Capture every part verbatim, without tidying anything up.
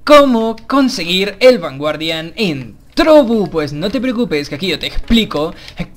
¿Cómo conseguir el Vanguardian en Trovo? Pues no te preocupes, que aquí yo te explico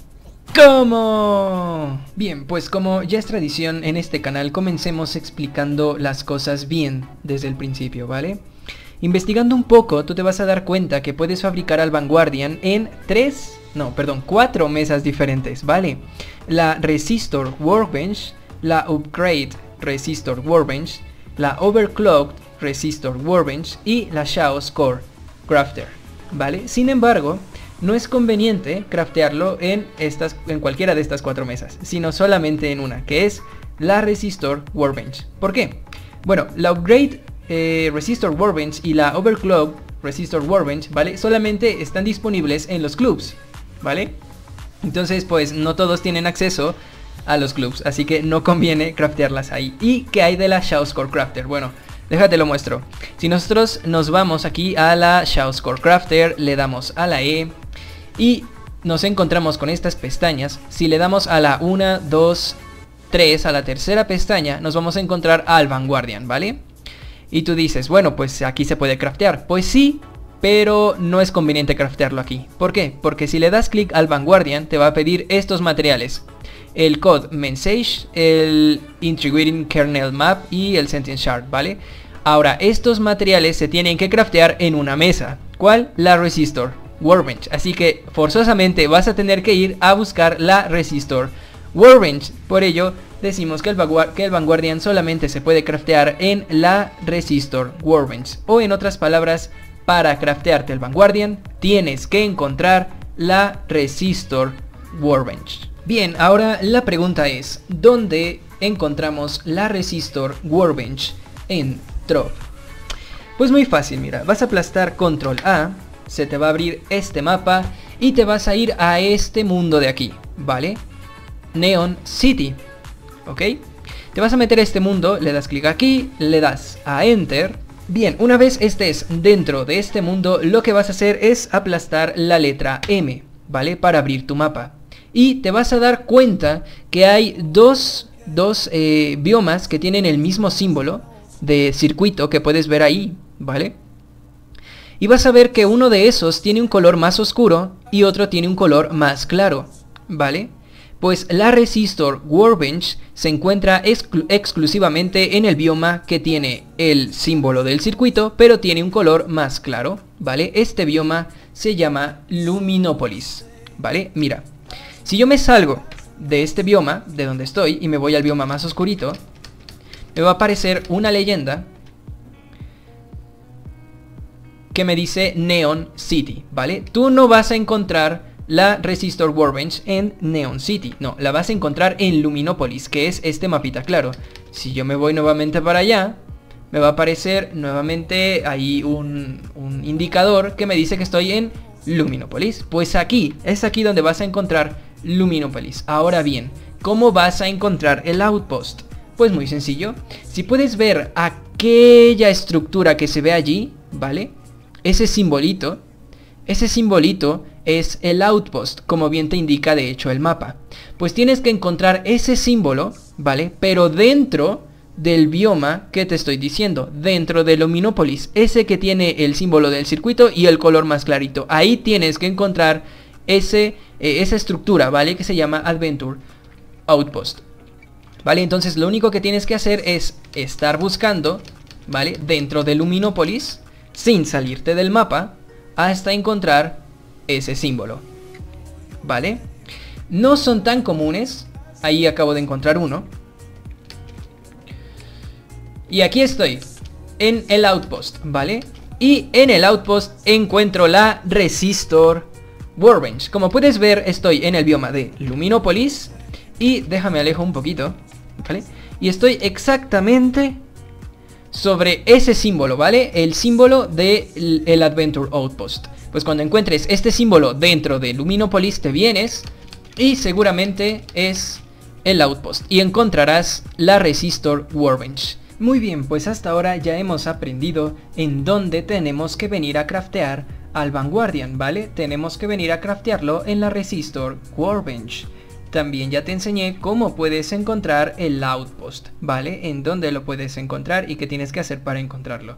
cómo. Bien, pues como ya es tradición en este canal, comencemos explicando las cosas bien desde el principio, ¿vale? Investigando un poco, tú te vas a dar cuenta que puedes fabricar al Vanguardian en tres, no, perdón, cuatro mesas diferentes, ¿vale? La Resistor Workbench, la Upgrade Resistor Workbench, la Overclocked Resistor Workbench y la Chaos Core Crafter, ¿vale? Sin embargo, no es conveniente craftearlo en, estas, en cualquiera de estas cuatro mesas, sino solamente en una, que es la Resistor Workbench. ¿Por qué? Bueno, la Upgrade eh, Resistor Workbench y la Overclocked Resistor Workbench, ¿vale? Solamente están disponibles en los clubs, ¿vale? Entonces, pues no todos tienen acceso a los clubs, así que no conviene craftearlas ahí. ¿Y qué hay de la Chaos Core Crafter? Bueno, déjate lo muestro. Si nosotros nos vamos aquí a la Chaos Core Crafter, le damos a la E y nos encontramos con estas pestañas. Si le damos a la uno, dos, tres, a la tercera pestaña, nos vamos a encontrar al Vanguardian, ¿vale? Y tú dices, bueno, pues aquí se puede craftear. Pues sí, pero no es conveniente craftearlo aquí. ¿Por qué? Porque si le das clic al Vanguardian, te va a pedir estos materiales: el Code Mensage, el Integrating Kernel Map y el Sentient Shard, ¿vale? Ahora, estos materiales se tienen que craftear en una mesa. ¿Cuál? La Resistor Workbench. Así que forzosamente vas a tener que ir a buscar la Resistor Workbench. Por ello, decimos que el, que el Vanguardian solamente se puede craftear en la Resistor Workbench. O en otras palabras, para craftearte el Vanguardian, tienes que encontrar la Resistor Workbench. Bien, ahora la pregunta es, ¿dónde encontramos la Resistor Workbench en Trovo? Pues muy fácil, mira, vas a aplastar control A, se te va a abrir este mapa y te vas a ir a este mundo de aquí, ¿vale? Neon City, ¿ok? Te vas a meter a este mundo, le das clic aquí, le das a Enter. Bien, una vez estés dentro de este mundo, lo que vas a hacer es aplastar la letra M, ¿vale? Para abrir tu mapa. Y te vas a dar cuenta que hay dos, dos eh, biomas que tienen el mismo símbolo de circuito que puedes ver ahí, ¿vale? Y vas a ver que uno de esos tiene un color más oscuro y otro tiene un color más claro, ¿vale? Pues la Resistor Workbench se encuentra exclu exclusivamente en el bioma que tiene el símbolo del circuito, pero tiene un color más claro, ¿vale? Este bioma se llama Luminopolis, ¿vale? Mira, si yo me salgo de este bioma, de donde estoy, y me voy al bioma más oscurito, me va a aparecer una leyenda que me dice Neon City, ¿vale? Tú no vas a encontrar la Resistor Workbench en Neon City, no, la vas a encontrar en Luminopolis, que es este mapita claro. Si yo me voy nuevamente para allá, me va a aparecer nuevamente ahí un, un indicador que me dice que estoy en Luminopolis. Pues aquí, es aquí donde vas a encontrar Luminopolis. Ahora bien, ¿cómo vas a encontrar el Outpost? Pues muy sencillo. Si puedes ver aquella estructura que se ve allí, ¿vale? Ese simbolito, ese simbolito es el Outpost, como bien te indica de hecho el mapa. Pues tienes que encontrar ese símbolo, ¿vale? Pero dentro del bioma que te estoy diciendo, dentro de Luminopolis, ese que tiene el símbolo del circuito y el color más clarito. Ahí tienes que encontrar ese, eh, esa estructura, ¿vale? Que se llama Adventure Outpost, ¿vale? Entonces lo único que tienes que hacer es estar buscando, ¿vale? Dentro de Luminopolis, sin salirte del mapa, hasta encontrar ese símbolo, ¿vale? No son tan comunes. Ahí acabo de encontrar uno. Y aquí estoy, en el Outpost, ¿vale? Y en el Outpost encuentro la Resistor Workbench. Como puedes ver, estoy en el bioma de Luminopolis. Y déjame alejo un poquito, ¿vale? Y estoy exactamente sobre ese símbolo, ¿vale? El símbolo del Adventure Outpost. Pues cuando encuentres este símbolo dentro de Luminopolis, te vienes y seguramente es el Outpost y encontrarás la Resistor Workbench. Muy bien, pues hasta ahora ya hemos aprendido en dónde tenemos que venir a craftear al Vanguardian, ¿vale? Tenemos que venir a craftearlo en la Resistor Workbench. También ya te enseñé cómo puedes encontrar el Outpost, ¿vale? En dónde lo puedes encontrar y qué tienes que hacer para encontrarlo.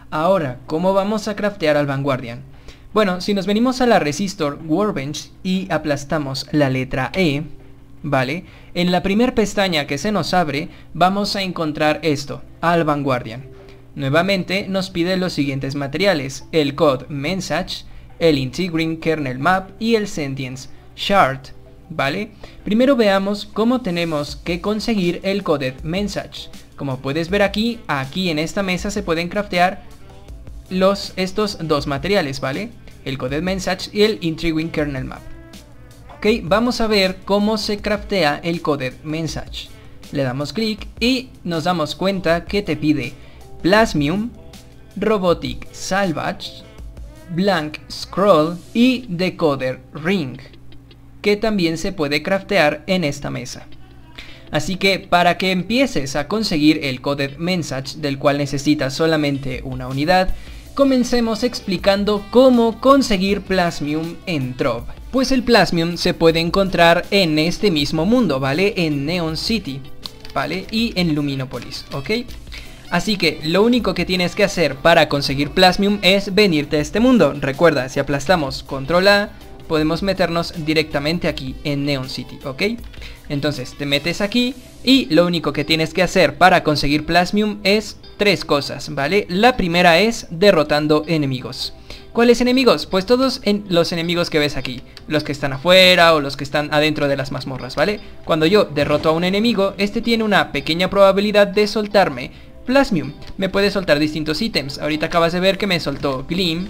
Ahora, ¿cómo vamos a craftear al Vanguardian? Bueno, si nos venimos a la Resistor Workbench y aplastamos la letra E, ¿vale? En la primer pestaña que se nos abre, vamos a encontrar esto, al Vanguardian. Nuevamente nos pide los siguientes materiales, el Code Mensage, el Integrity Kernel Map y el Sentience Shard, ¿vale? Primero veamos cómo tenemos que conseguir el Coded Mensage. Como puedes ver aquí, aquí en esta mesa se pueden craftear los, estos dos materiales, ¿vale? El Coded Mensage y el Integrity Kernel Map. Ok, vamos a ver cómo se craftea el Coded Mensage. Le damos clic y nos damos cuenta que te pide Plasmium, Robotic Salvage, Blank Scroll y Decoder Ring, que también se puede craftear en esta mesa. Así que para que empieces a conseguir el Coded Mensage, del cual necesitas solamente una unidad, comencemos explicando cómo conseguir Plasmium en Trove. Pues el Plasmium se puede encontrar en este mismo mundo, ¿vale? En Neon City, ¿vale? Y en Luminopolis, ¿ok? Así que lo único que tienes que hacer para conseguir Plasmium es venirte a este mundo. Recuerda, si aplastamos control A, podemos meternos directamente aquí en Neon City, ¿ok? Entonces te metes aquí y lo único que tienes que hacer para conseguir Plasmium es tres cosas, ¿vale? La primera es derrotando enemigos. ¿Cuáles enemigos? Pues todos en los enemigos que ves aquí, los que están afuera o los que están adentro de las mazmorras, ¿vale? Cuando yo derroto a un enemigo, este tiene una pequeña probabilidad de soltarme Plasmium. Me puede soltar distintos ítems. Ahorita acabas de ver que me soltó Gleam.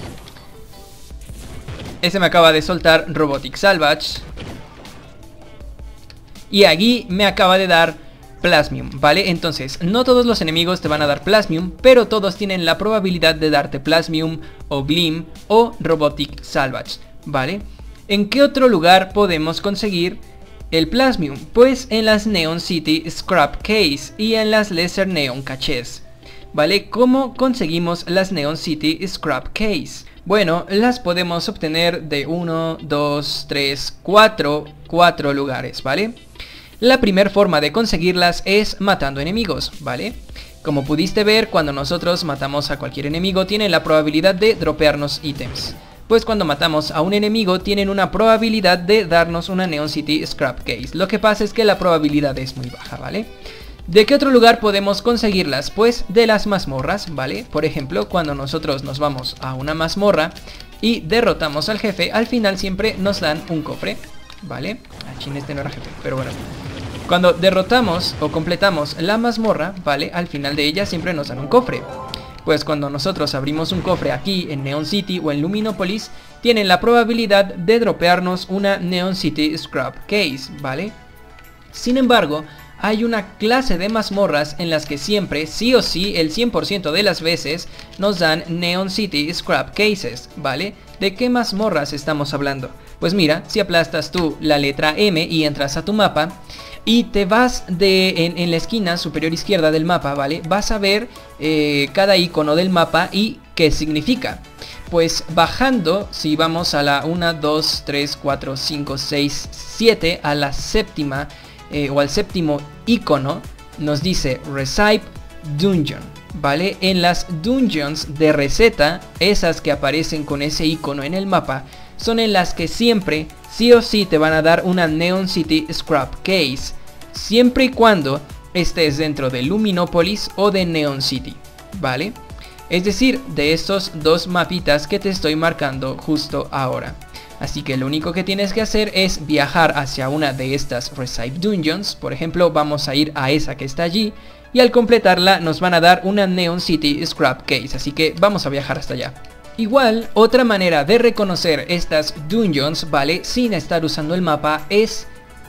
Ese me acaba de soltar Robotic Salvage. Y aquí me acaba de dar Plasmium, ¿vale? Entonces, no todos los enemigos te van a dar Plasmium, pero todos tienen la probabilidad de darte Plasmium o Gleam o Robotic Salvage, ¿vale? ¿En qué otro lugar podemos conseguir el Plasmium? Pues en las Neon City Scrap Case y en las Lesser Neon Caches, ¿vale? ¿Cómo conseguimos las Neon City Scrap Case? Bueno, las podemos obtener de uno, dos, tres, cuatro, cuatro lugares, ¿vale? La primera forma de conseguirlas es matando enemigos, ¿vale? Como pudiste ver, cuando nosotros matamos a cualquier enemigo, tienen la probabilidad de dropearnos ítems. Pues cuando matamos a un enemigo, tienen una probabilidad de darnos una Neon City Scrap Case. Lo que pasa es que la probabilidad es muy baja, ¿vale? ¿De qué otro lugar podemos conseguirlas? Pues de las mazmorras, ¿vale? Por ejemplo, cuando nosotros nos vamos a una mazmorra y derrotamos al jefe, al final siempre nos dan un cofre, ¿vale? Ah, chin, este no era jefe, pero bueno. Cuando derrotamos o completamos la mazmorra, ¿vale? Al final de ella siempre nos dan un cofre. Pues cuando nosotros abrimos un cofre aquí en Neon City o en Luminopolis, tienen la probabilidad de dropearnos una Neon City Scrap Case, ¿vale? Sin embargo, hay una clase de mazmorras en las que siempre, sí o sí, el cien por ciento de las veces nos dan Neon City Scrap Cases, ¿vale? ¿De qué mazmorras estamos hablando? Pues mira, si aplastas tú la letra M y entras a tu mapa y te vas de en, en la esquina superior izquierda del mapa, ¿vale? Vas a ver eh, cada icono del mapa y qué significa. Pues bajando, si vamos a la uno, dos, tres, cuatro, cinco, seis, siete, a la séptima eh, o al séptimo icono, nos dice Recipe Dungeon, ¿vale? En las dungeons de receta, esas que aparecen con ese icono en el mapa, son en las que siempre, sí o sí, te van a dar una Neon City Scrap Case, siempre y cuando estés dentro de Luminopolis o de Neon City, ¿vale? Es decir, de estos dos mapitas que te estoy marcando justo ahora. Así que lo único que tienes que hacer es viajar hacia una de estas Recipe Dungeons. Por ejemplo, vamos a ir a esa que está allí, y al completarla nos van a dar una Neon City Scrap Case, así que vamos a viajar hasta allá. Igual, otra manera de reconocer estas dungeons, ¿vale? Sin estar usando el mapa, es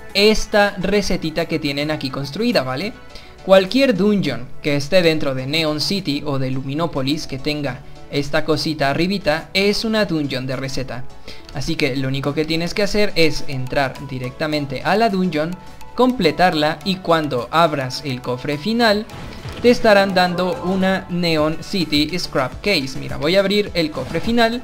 esta recetita que tienen aquí construida, ¿vale? Cualquier dungeon que esté dentro de Neon City o de Luminopolis que tenga esta cosita arribita es una dungeon de receta. Así que lo único que tienes que hacer es entrar directamente a la dungeon, completarla, y cuando abras el cofre final te estarán dando una Neon City Scrap Case. Mira, voy a abrir el cofre final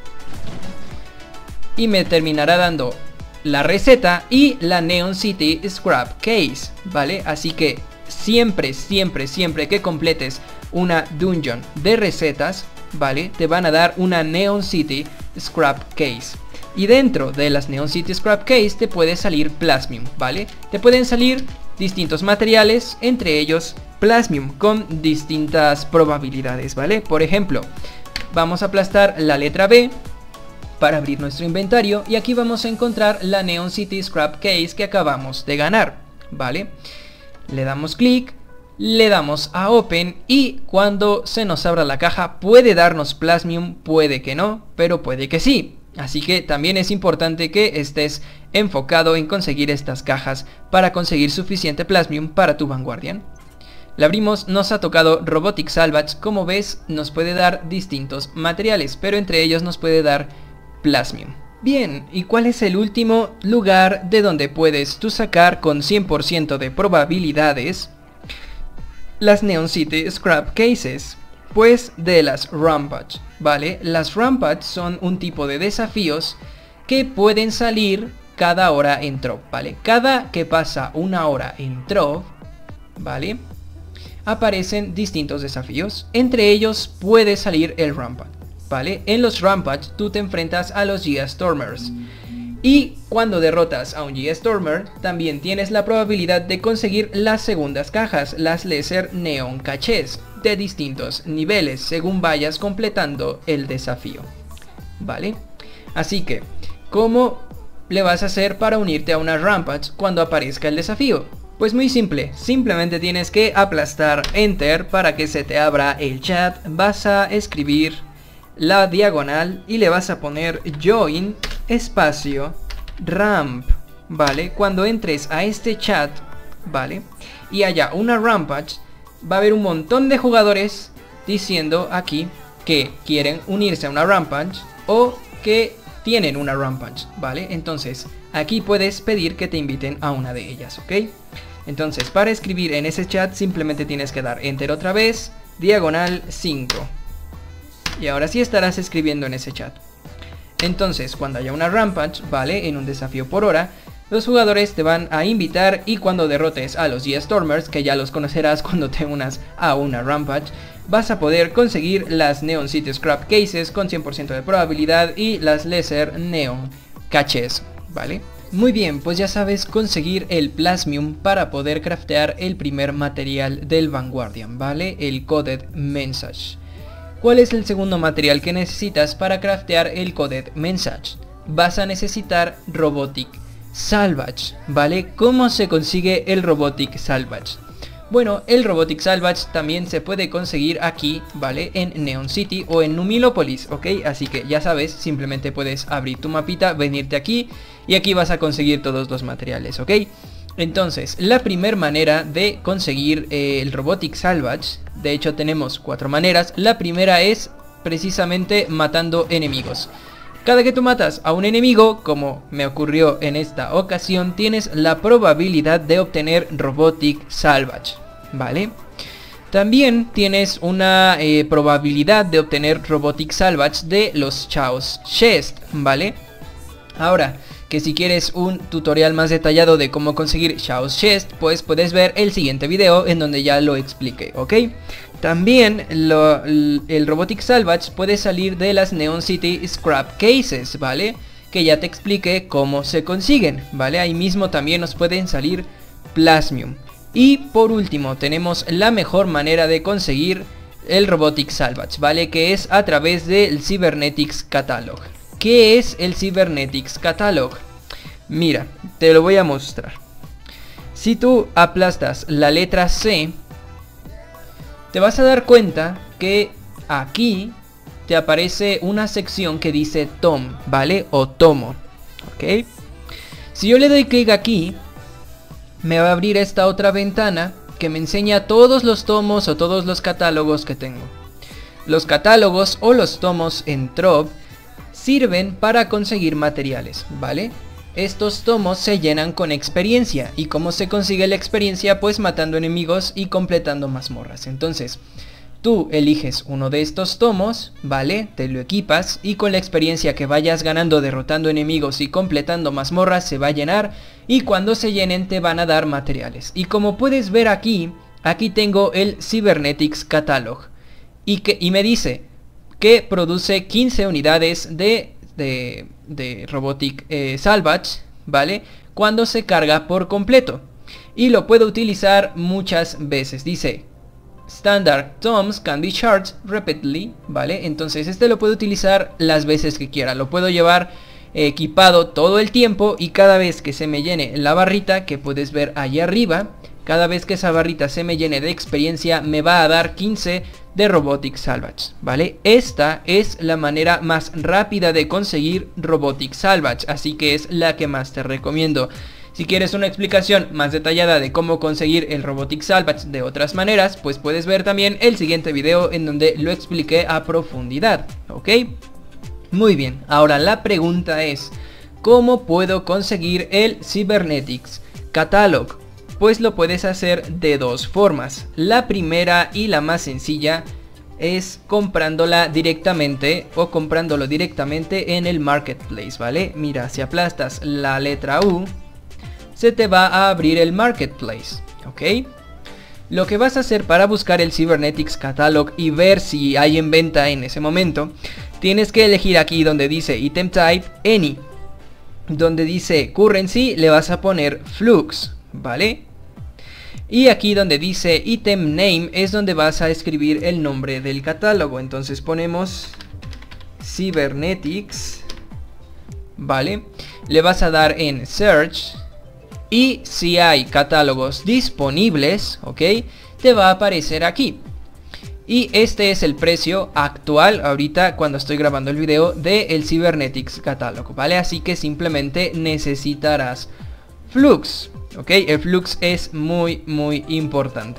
y me terminará dando la receta y la Neon City Scrap Case, ¿vale? Así que siempre, siempre, siempre que completes una dungeon de recetas, ¿vale? Te van a dar una Neon City Scrap Case. Y dentro de las Neon City Scrap Case te puede salir Plasmium, ¿vale? Te pueden salir distintos materiales, entre ellos Plasmium, con distintas probabilidades, ¿vale? Por ejemplo, vamos a aplastar la letra B para abrir nuestro inventario y aquí vamos a encontrar la Neon City Scrap Case que acabamos de ganar, ¿vale? Le damos clic, le damos a Open y cuando se nos abra la caja puede darnos Plasmium, puede que no, pero puede que sí. Así que también es importante que estés enfocado en conseguir estas cajas para conseguir suficiente Plasmium para tu Vanguardian. La abrimos, nos ha tocado Robotic Salvage, como ves nos puede dar distintos materiales, pero entre ellos nos puede dar Plasmium. Bien, ¿y cuál es el último lugar de donde puedes tú sacar con cien por ciento de probabilidades las Neon City Scrap Cases? Pues de las Rampage, ¿vale? Las Rampage son un tipo de desafíos que pueden salir cada hora en Trove, ¿vale? Cada que pasa una hora en Trove, ¿vale? Aparecen distintos desafíos, entre ellos puede salir el Rampage, ¿vale? En los Rampage tú te enfrentas a los Geostormers y cuando derrotas a un Geostormer también tienes la probabilidad de conseguir las segundas cajas, las Lesser Neon Caches, de distintos niveles según vayas completando el desafío, ¿vale? Así que, ¿cómo le vas a hacer para unirte a una Rampage cuando aparezca el desafío? Pues muy simple, simplemente tienes que aplastar Enter para que se te abra el chat, vas a escribir la diagonal y le vas a poner Join espacio Ramp, ¿vale? Cuando entres a este chat, ¿vale? Y haya una Rampage, va a haber un montón de jugadores diciendo aquí que quieren unirse a una Rampage o que tienen una Rampage, ¿vale? Entonces, aquí puedes pedir que te inviten a una de ellas, ¿ok? Entonces, para escribir en ese chat simplemente tienes que dar Enter otra vez, diagonal cinco. Y ahora sí estarás escribiendo en ese chat. Entonces, cuando haya una Rampage, ¿vale? En un desafío por hora, los jugadores te van a invitar y cuando derrotes a los Geostormers, que ya los conocerás cuando te unas a una Rampage, vas a poder conseguir las Neon City Scrap Cases con cien por ciento de probabilidad y las Lesser Neon Caches, ¿vale? Muy bien, pues ya sabes conseguir el Plasmium para poder craftear el primer material del Vanguardian, ¿vale? El Coded Message. ¿Cuál es el segundo material que necesitas para craftear el Coded Message? Vas a necesitar Robotic Salvage, ¿vale? ¿Cómo se consigue el Robotic Salvage? Bueno, el Robotic Salvage también se puede conseguir aquí, ¿vale? En Neon City o en Numilopolis, ¿ok? Así que ya sabes, simplemente puedes abrir tu mapita, venirte aquí y aquí vas a conseguir todos los materiales, ¿ok? Entonces, la primera manera de conseguir eh, el Robotic Salvage, de hecho tenemos cuatro maneras. La primera es precisamente matando enemigos. Cada que tú matas a un enemigo, como me ocurrió en esta ocasión, tienes la probabilidad de obtener Robotic Salvage, ¿vale? También tienes una eh, probabilidad de obtener Robotic Salvage de los Chaos Chest, ¿vale? Ahora, que si quieres un tutorial más detallado de cómo conseguir Chaos Chest, pues puedes ver el siguiente video en donde ya lo expliqué, ¿ok? También lo, el Robotic Salvage puede salir de las Neon City Scrap Cases, ¿vale? Que ya te expliqué cómo se consiguen, ¿vale? Ahí mismo también nos pueden salir Plasmium. Y por último tenemos la mejor manera de conseguir el Robotic Salvage, ¿vale? Que es a través del Cybernetics Catalog. ¿Qué es el Cybernetics Catalog? Mira, te lo voy a mostrar. Si tú aplastas la letra C, te vas a dar cuenta que aquí te aparece una sección que dice Tom, ¿vale? O tomo, ¿ok? Si yo le doy clic aquí, me va a abrir esta otra ventana que me enseña todos los tomos o todos los catálogos que tengo. Los catálogos o los tomos en Trove sirven para conseguir materiales, ¿vale? Estos tomos se llenan con experiencia. ¿Y cómo se consigue la experiencia? Pues matando enemigos y completando mazmorras. Entonces, tú eliges uno de estos tomos, ¿vale? Te lo equipas y con la experiencia que vayas ganando derrotando enemigos y completando mazmorras se va a llenar. Y cuando se llenen te van a dar materiales. Y como puedes ver aquí, aquí tengo el Cybernetics Catalog y, que, y me dice que produce quince unidades de, de, de Robotic eh, Salvage, ¿vale? Cuando se carga por completo. Y lo puedo utilizar muchas veces. Dice Standard tomes can be charged repeatedly, ¿vale? Entonces este lo puedo utilizar las veces que quiera. Lo puedo llevar equipado todo el tiempo y cada vez que se me llene la barrita que puedes ver ahí arriba, cada vez que esa barrita se me llene de experiencia me va a dar quince de Robotic Salvage, ¿vale? Esta es la manera más rápida de conseguir Robotic Salvage, así que es la que más te recomiendo. Si quieres una explicación más detallada de cómo conseguir el Robotic Salvage de otras maneras, pues puedes ver también el siguiente video en donde lo expliqué a profundidad, ¿ok? Muy bien, ahora la pregunta es, ¿cómo puedo conseguir el Cybernetics Catalog? Pues lo puedes hacer de dos formas. La primera y la más sencilla es comprándola directamente o comprándolo directamente en el Marketplace, ¿vale? Mira, si aplastas la letra U, se te va a abrir el Marketplace, ¿ok? Lo que vas a hacer para buscar el Cybernetics Catalog y ver si hay en venta en ese momento, tienes que elegir aquí donde dice Item Type, Any. Donde dice Currency le vas a poner Flux, ¿vale? Y aquí donde dice Item Name es donde vas a escribir el nombre del catálogo. Entonces ponemos Cybernetics, ¿vale? Le vas a dar en Search. Y si hay catálogos disponibles, ¿ok? Te va a aparecer aquí. Y este es el precio actual, ahorita cuando estoy grabando el video, del Cybernetics Catalog, ¿vale? Así que simplemente necesitarás Flux, ¿ok? El Flux es muy, muy importante.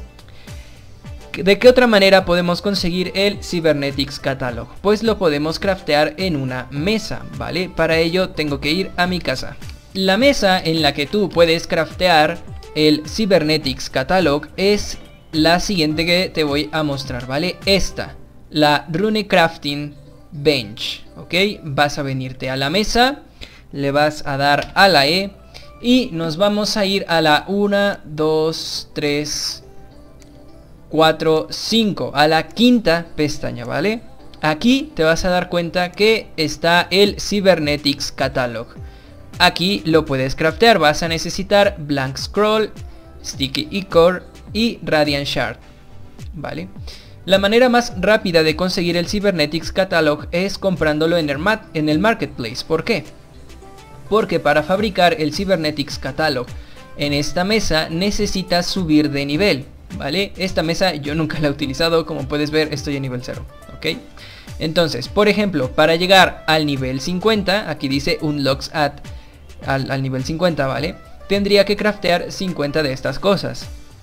¿De qué otra manera podemos conseguir el Cybernetics Catalog? Pues lo podemos craftear en una mesa, ¿vale? Para ello tengo que ir a mi casa. La mesa en la que tú puedes craftear el Cybernetics Catalog es la siguiente que te voy a mostrar, ¿vale? Esta, la Rune Crafting Bench, ¿ok? Vas a venirte a la mesa, le vas a dar a la E y nos vamos a ir a la uno, dos, tres, cuatro, cinco, a la quinta pestaña, ¿vale? Aquí te vas a dar cuenta que está el Cybernetics Catalog. Aquí lo puedes craftear, vas a necesitar Blank Scroll, Sticky Ichor y Radiant Shard, ¿vale? La manera más rápida de conseguir el Cybernetics Catalog es comprándolo en el, mat en el Marketplace. ¿Por qué? Porque para fabricar el Cybernetics Catalog en esta mesa necesitas subir de nivel, ¿vale? Esta mesa yo nunca la he utilizado, como puedes ver estoy en nivel cero, ¿ok? Entonces, por ejemplo, para llegar al nivel cincuenta, aquí dice Unlocks at al, al nivel cincuenta, ¿vale? Tendría que craftear cincuenta de estas cosas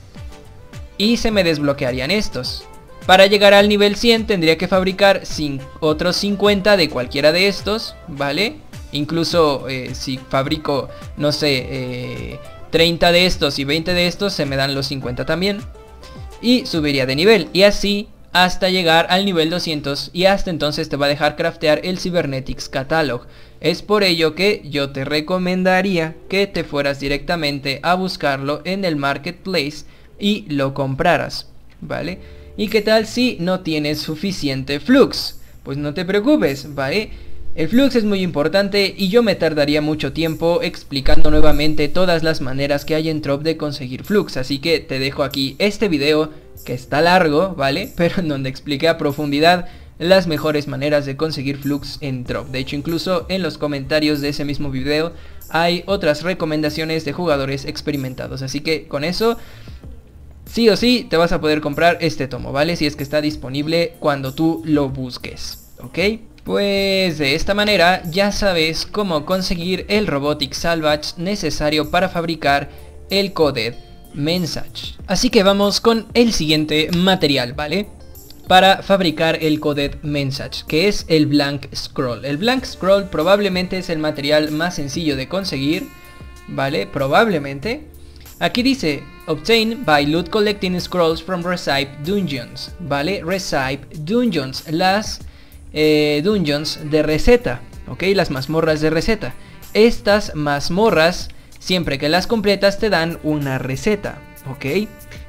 y se me desbloquearían estos. Para llegar al nivel cien tendría que fabricar otros cincuenta de cualquiera de estos, ¿vale? Incluso eh, si fabrico, no sé, eh, treinta de estos y veinte de estos, se me dan los cincuenta también. Y subiría de nivel, y así hasta llegar al nivel doscientos, y hasta entonces te va a dejar craftear el Cybernetics Catalog. Es por ello que yo te recomendaría que te fueras directamente a buscarlo en el Marketplace y lo compraras, ¿vale? ¿Y qué tal si no tienes suficiente Flux? Pues no te preocupes, ¿vale? El Flux es muy importante y yo me tardaría mucho tiempo explicando nuevamente todas las maneras que hay en Trove de conseguir Flux, así que te dejo aquí este video que está largo, ¿vale? Pero en donde expliqué a profundidad las mejores maneras de conseguir Flux en Trove. De hecho, incluso en los comentarios de ese mismo video hay otras recomendaciones de jugadores experimentados, así que con eso sí o sí te vas a poder comprar este tomo, ¿vale? Si es que está disponible cuando tú lo busques, ¿ok? Pues de esta manera ya sabes cómo conseguir el Robotic Salvage necesario para fabricar el Coded Mensage. Así que vamos con el siguiente material, ¿vale? Para fabricar el Coded Mensage, que es el Blank Scroll. El Blank Scroll probablemente es el material más sencillo de conseguir, ¿vale? Probablemente. Aquí dice Obtain by loot collecting scrolls from Recipe Dungeons, ¿vale? Recipe Dungeons, las eh, dungeons de receta, ¿ok? Las mazmorras de receta. Estas mazmorras, siempre que las completas te dan una receta, ¿ok?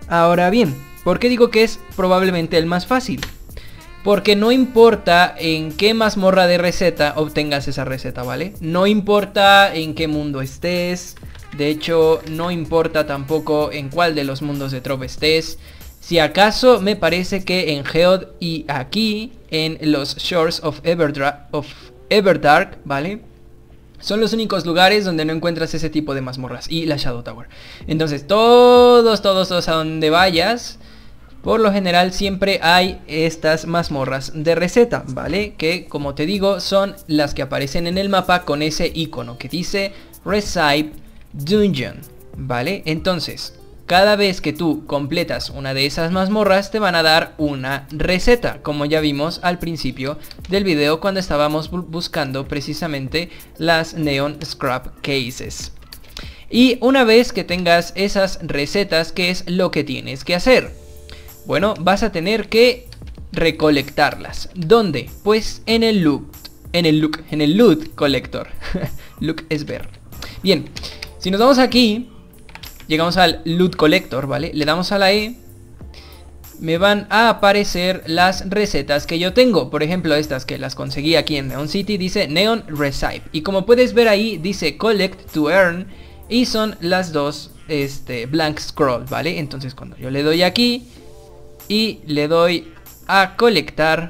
Ahora bien, ¿por qué digo que es probablemente el más fácil? Porque no importa en qué mazmorra de receta obtengas esa receta, ¿vale? No importa en qué mundo estés. De hecho, no importa tampoco en cuál de los mundos de Trove estés. Si acaso me parece que en Geode y aquí en los Shores of, Everdra of Everdark, ¿vale? Son los únicos lugares donde no encuentras ese tipo de mazmorras. Y la Shadow Tower. Entonces todos, todos, todos a donde vayas, por lo general siempre hay estas mazmorras de receta, ¿vale? Que como te digo son las que aparecen en el mapa con ese icono que dice Recipe Dungeon, ¿vale? Entonces, cada vez que tú completas una de esas mazmorras te van a dar una receta, como ya vimos al principio del video cuando estábamos bu buscando precisamente las Neon Scrap Cases. Y una vez que tengas esas recetas, ¿qué es lo que tienes que hacer? Bueno, vas a tener que recolectarlas. ¿Dónde? Pues en el loot, en el loot, en el loot collector. Loot es ver. Bien, si nos vamos aquí, llegamos al loot collector, ¿vale? Le damos a la E. Me van a aparecer las recetas que yo tengo. Por ejemplo, estas que las conseguí aquí en Neon City, dice Neon Recipe. Y como puedes ver ahí, dice Collect to Earn. Y son las dos este, Blank Scroll, ¿vale? Entonces cuando yo le doy aquí y le doy a colectar,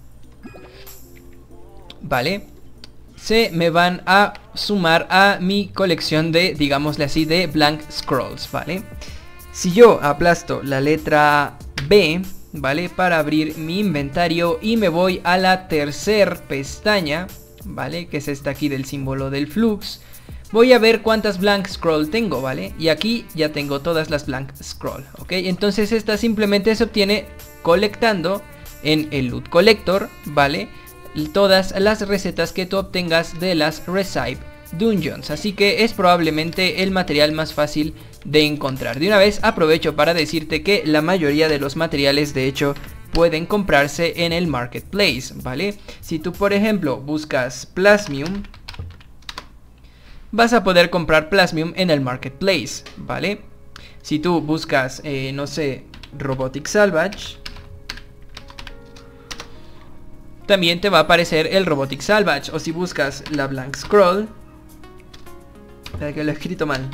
¿vale? Se me van a sumar a mi colección de, digámosle así, de Blank Scrolls, ¿vale? Si yo aplasto la letra B, ¿vale? Para abrir mi inventario y me voy a la tercer pestaña, ¿vale? Que es esta aquí del símbolo del flux. Voy a ver cuántas Blank Scroll tengo, ¿vale? Y aquí ya tengo todas las Blank Scroll, ¿ok? Entonces esta simplemente se obtiene colectando en el Loot Collector, ¿vale? Todas las recetas que tú obtengas de las Recipe Dungeons. Así que es probablemente el material más fácil de encontrar. De una vez aprovecho para decirte que la mayoría de los materiales de hecho pueden comprarse en el Marketplace, ¿vale? Si tú por ejemplo buscas Plasmium, vas a poder comprar Plasmium en el Marketplace, ¿vale? Si tú buscas, eh, no sé, Robotic Salvage, también te va a aparecer el Robotic Salvage. O si buscas la Blank Scroll, espera que lo he escrito mal,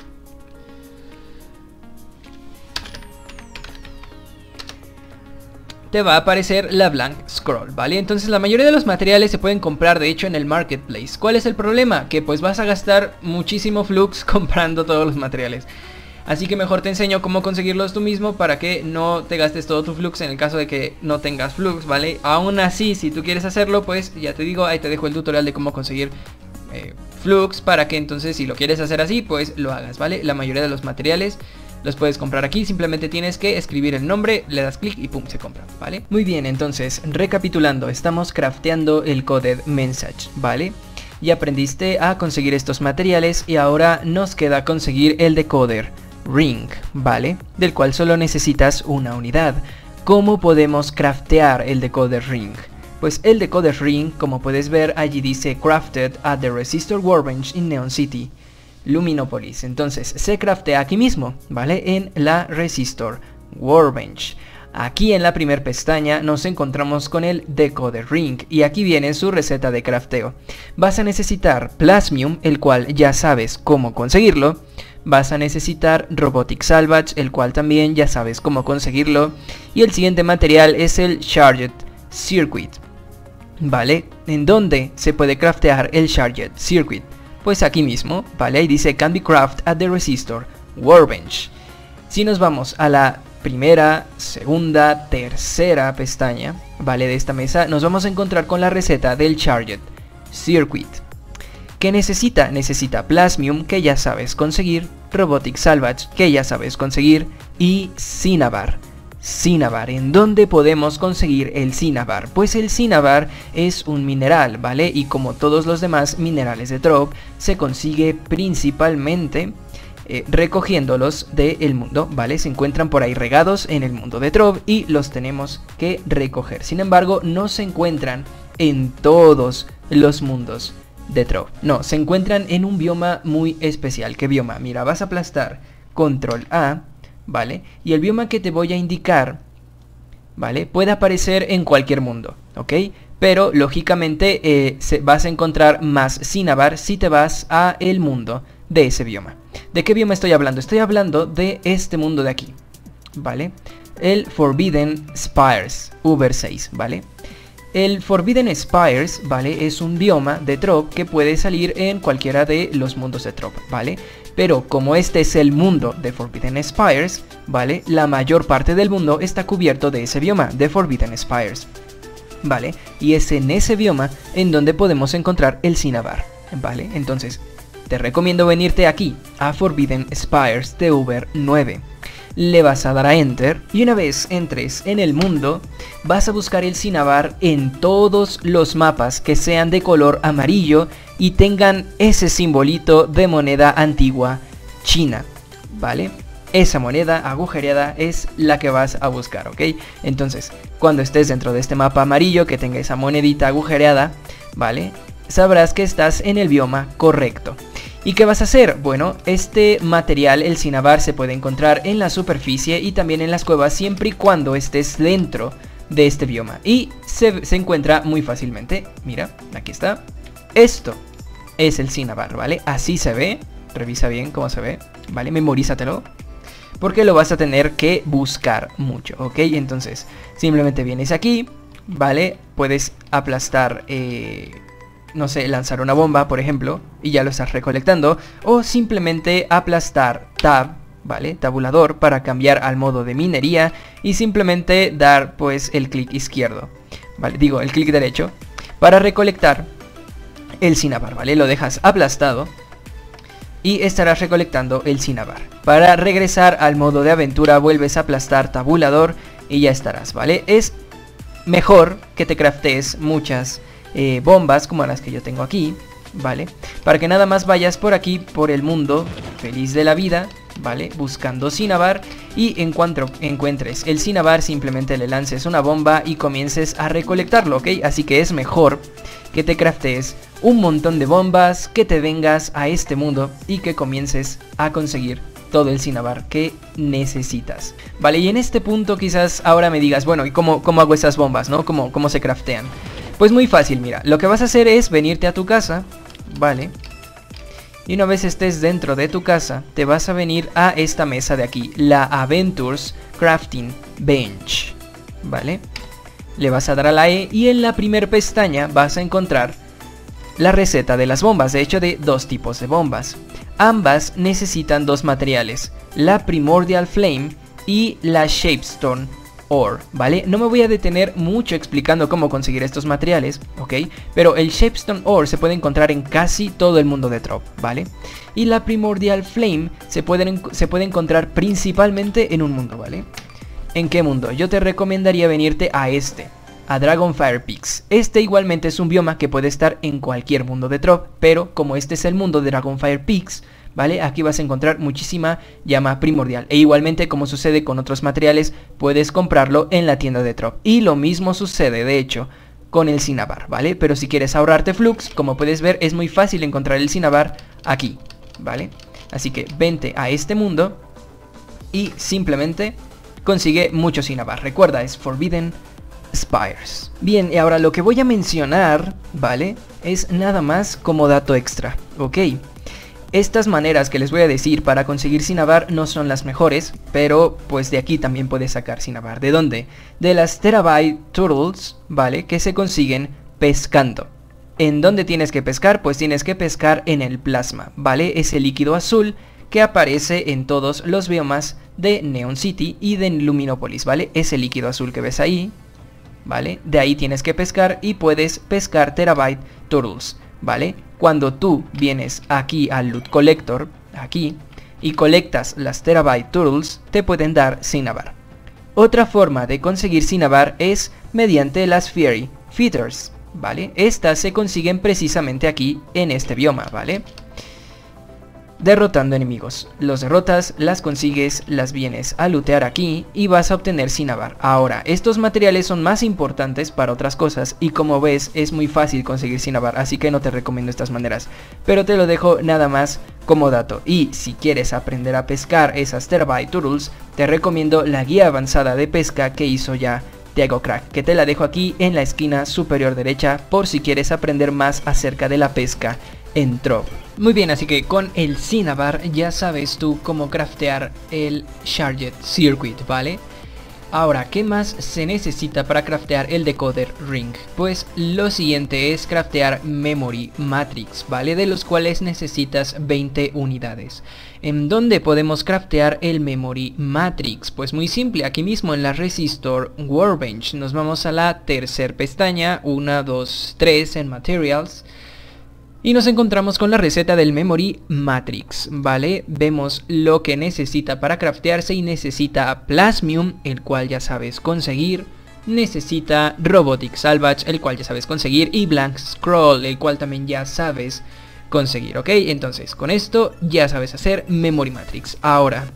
te va a aparecer la Blank Scroll, ¿vale? Entonces la mayoría de los materiales se pueden comprar de hecho en el Marketplace. ¿Cuál es el problema? Que pues vas a gastar muchísimo flux comprando todos los materiales. Así que mejor te enseño cómo conseguirlos tú mismo para que no te gastes todo tu flux en el caso de que no tengas flux, ¿vale? Aún así, si tú quieres hacerlo, pues ya te digo, ahí te dejo el tutorial de cómo conseguir eh, flux para que entonces si lo quieres hacer así, pues lo hagas, ¿vale? La mayoría de los materiales los puedes comprar aquí, simplemente tienes que escribir el nombre, le das clic y pum, se compra, ¿vale? Muy bien, entonces, recapitulando, estamos crafteando el Coded Message, ¿vale? Ya aprendiste a conseguir estos materiales y ahora nos queda conseguir el Decoder Ring, ¿vale? Del cual solo necesitas una unidad. ¿Cómo podemos craftear el Decoder Ring? Pues el Decoder Ring, como puedes ver, allí dice Crafted at the Resistor Workbench in Neon City, Luminopolis. Entonces se craftea aquí mismo, ¿vale? En la Resistor Workbench. Aquí en la primera pestaña nos encontramos con el Decoder Ring y aquí viene su receta de crafteo. Vas a necesitar Plasmium, el cual ya sabes cómo conseguirlo. Vas a necesitar Robotic Salvage, el cual también ya sabes cómo conseguirlo. Y el siguiente material es el Charged Circuit, ¿vale? ¿En dónde se puede craftear el Charged Circuit? Pues aquí mismo, ¿vale? Ahí dice Can be crafted at the Resistor Workbench. Si nos vamos a la primera, segunda, tercera pestaña, ¿vale? De esta mesa, nos vamos a encontrar con la receta del Charged Circuit. ¿Qué necesita? Necesita Plasmium, que ya sabes conseguir, Robotic Salvage, que ya sabes conseguir, y Cinnabar. Cinnabar, ¿en dónde podemos conseguir el Cinnabar? Pues el Cinnabar es un mineral, ¿vale? Y como todos los demás minerales de Trove, se consigue principalmente eh, recogiéndolos del mundo, ¿vale? Se encuentran por ahí regados en el mundo de Trove y los tenemos que recoger. Sin embargo, no se encuentran en todos los mundos de Trove. No, se encuentran en un bioma muy especial. ¿Qué bioma? Mira, vas a aplastar control A, ¿vale? Y el bioma que te voy a indicar, ¿vale? Puede aparecer en cualquier mundo, ¿ok? Pero lógicamente eh, se, vas a encontrar más Cinnabar si te vas a el mundo de ese bioma. ¿De qué bioma estoy hablando? Estoy hablando de este mundo de aquí, ¿vale? El Forbidden Spires, Uber seis, ¿vale? El Forbidden Spires, ¿vale? Es un bioma de Trop que puede salir en cualquiera de los mundos de Trop, ¿vale? Pero como este es el mundo de Forbidden Spires, ¿vale? La mayor parte del mundo está cubierto de ese bioma, de Forbidden Spires, ¿vale? Y es en ese bioma en donde podemos encontrar el Cinnabar, ¿vale? Entonces, te recomiendo venirte aquí, a Forbidden Spires de Uber nueve. Le vas a dar a Enter y una vez entres en el mundo, vas a buscar el Cinnabar en todos los mapas que sean de color amarillo y tengan ese simbolito de moneda antigua china, ¿vale? Esa moneda agujereada es la que vas a buscar, ¿ok? Entonces, cuando estés dentro de este mapa amarillo que tenga esa monedita agujereada, ¿vale? Sabrás que estás en el bioma correcto. ¿Y qué vas a hacer? Bueno, este material, el Cinnabar, se puede encontrar en la superficie y también en las cuevas siempre y cuando estés dentro de este bioma. Y se, se encuentra muy fácilmente. Mira, aquí está. Esto es el Cinnabar, ¿vale? Así se ve. Revisa bien cómo se ve, ¿vale? Memorízatelo, porque lo vas a tener que buscar mucho, ¿ok? Entonces, simplemente vienes aquí, ¿vale? Puedes aplastar... Eh, no sé, lanzar una bomba, por ejemplo, y ya lo estás recolectando, o simplemente aplastar Tab, ¿vale? Tabulador, para cambiar al modo de minería, y simplemente dar, pues, el clic izquierdo, ¿vale? Digo, el clic derecho, para recolectar el Cinnabar, ¿vale? Lo dejas aplastado, y estarás recolectando el Cinnabar. Para regresar al modo de aventura, vuelves a aplastar Tabulador, y ya estarás, ¿vale? Es mejor que te craftees muchas... Eh, bombas como las que yo tengo aquí, ¿vale? Para que nada más vayas por aquí, por el mundo, feliz de la vida, ¿vale? Buscando Cinnabar, y en cuanto encuentres el Cinnabar, simplemente le lances una bomba y comiences a recolectarlo, ¿ok? Así que es mejor que te craftees un montón de bombas, que te vengas a este mundo y que comiences a conseguir todo el Cinnabar que necesitas, ¿vale? Y en este punto quizás ahora me digas, bueno, ¿y cómo, cómo hago esas bombas, no? ¿Cómo, cómo se craftean? Pues muy fácil, mira, lo que vas a hacer es venirte a tu casa, ¿vale? Y una vez estés dentro de tu casa, te vas a venir a esta mesa de aquí, la Adventures Crafting Bench, ¿vale? Le vas a dar a la E y en la primer pestaña vas a encontrar la receta de las bombas, de hecho de dos tipos de bombas. Ambas necesitan dos materiales, la Primordial Flame y la Shapestone Ore, ¿vale? No me voy a detener mucho explicando cómo conseguir estos materiales, ¿ok? Pero el Shapestone Ore se puede encontrar en casi todo el mundo de Trop, ¿vale? Y la Primordial Flame se puede, se puede encontrar principalmente en un mundo, ¿vale? ¿En qué mundo? Yo te recomendaría venirte a este, a Dragonfire Peaks. Este igualmente es un bioma que puede estar en cualquier mundo de Trop, pero como este es el mundo de Dragonfire Peaks, ¿vale? Aquí vas a encontrar muchísima llama primordial. E igualmente, como sucede con otros materiales, puedes comprarlo en la tienda de Trop. Y lo mismo sucede, de hecho, con el Cinnabar, ¿vale? Pero si quieres ahorrarte flux, como puedes ver, es muy fácil encontrar el Cinnabar aquí, ¿vale? Así que vente a este mundo y simplemente consigue mucho Cinnabar. Recuerda, es Forbidden Spires. Bien, y ahora lo que voy a mencionar, ¿vale? Es nada más como dato extra, ¿ok? Estas maneras que les voy a decir para conseguir Cinnabar no son las mejores, pero pues de aquí también puedes sacar Cinnabar. ¿De dónde? De las Terabyte Turtles, ¿vale? Que se consiguen pescando. ¿En dónde tienes que pescar? Pues tienes que pescar en el plasma, ¿vale? Ese líquido azul que aparece en todos los biomas de Neon City y de Luminopolis, ¿vale? Ese líquido azul que ves ahí, ¿vale? De ahí tienes que pescar y puedes pescar Terabyte Turtles, ¿vale? Cuando tú vienes aquí al Loot Collector, aquí, y colectas las Terabyte Turtles, te pueden dar Cinnabar. Otra forma de conseguir Cinnabar es mediante las Fiery Feeders, ¿vale? Estas se consiguen precisamente aquí en este bioma, ¿vale? Derrotando enemigos. Los derrotas, las consigues, las vienes a lootear aquí y vas a obtener Cinnabar. Ahora, estos materiales son más importantes para otras cosas y como ves es muy fácil conseguir Cinnabar, así que no te recomiendo estas maneras, pero te lo dejo nada más como dato. Y si quieres aprender a pescar esas Terabyte Turtles, te recomiendo la guía avanzada de pesca que hizo ya Diego Crack, que te la dejo aquí en la esquina superior derecha por si quieres aprender más acerca de la pesca en Trove. Muy bien, así que con el Cinnabar ya sabes tú cómo craftear el Charged Circuit, ¿vale? Ahora, ¿qué más se necesita para craftear el Decoder Ring? Pues lo siguiente es craftear Memory Matrix, ¿vale? De los cuales necesitas veinte unidades. ¿En dónde podemos craftear el Memory Matrix? Pues muy simple, aquí mismo en la Resistor Workbench. Nos vamos a la tercera pestaña, uno, dos, tres en Materials. Y nos encontramos con la receta del Memory Matrix, ¿vale? Vemos lo que necesita para craftearse y necesita Plasmium, el cual ya sabes conseguir. Necesita Robotic Salvage, el cual ya sabes conseguir. Y Blank Scroll, el cual también ya sabes conseguir, ¿ok? Entonces, con esto ya sabes hacer Memory Matrix. Ahora,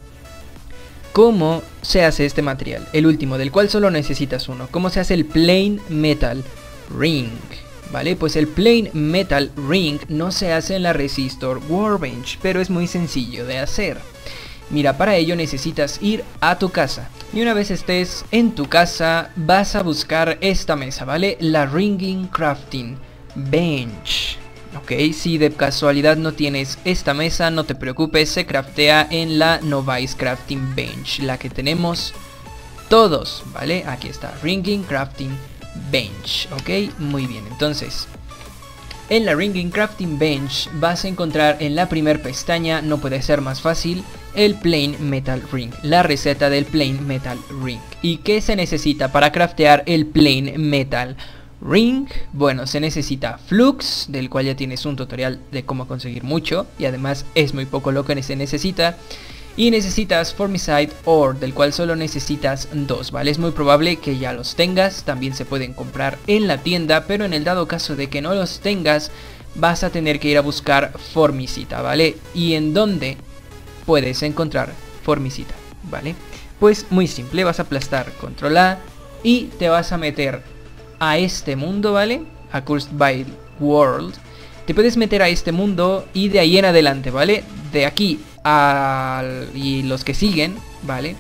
¿cómo se hace este material? El último, del cual solo necesitas uno. ¿Cómo se hace el Plain Metal Ring? Vale, pues el Plain Metal Ring no se hace en la Resistor Workbench, pero es muy sencillo de hacer. Mira, para ello necesitas ir a tu casa. Y una vez estés en tu casa, vas a buscar esta mesa, ¿vale? La Ringing Crafting Bench. Ok, si de casualidad no tienes esta mesa, no te preocupes, se craftea en la Novice Crafting Bench, la que tenemos todos, ¿vale? Aquí está, Ringing Crafting Bench, ok, muy bien. Entonces, en la Ringing Crafting Bench vas a encontrar en la primera pestaña, no puede ser más fácil, el Plain Metal Ring, la receta del Plain Metal Ring. ¿Y qué se necesita para craftear el Plain Metal Ring? Bueno, se necesita Flux, del cual ya tienes un tutorial de cómo conseguir mucho, y además es muy poco lo que se necesita. Y necesitas Formicide Ore, del cual solo necesitas dos, ¿vale? Es muy probable que ya los tengas, también se pueden comprar en la tienda, pero en el dado caso de que no los tengas, vas a tener que ir a buscar Formicita, ¿vale? ¿Y en dónde puedes encontrar Formicita, ¿vale? Pues muy simple, vas a aplastar Control A y te vas a meter a este mundo, ¿vale? A Cursed by World. Te puedes meter a este mundo y de ahí en adelante, ¿vale? De aquí a... y los que siguen, ¿vale?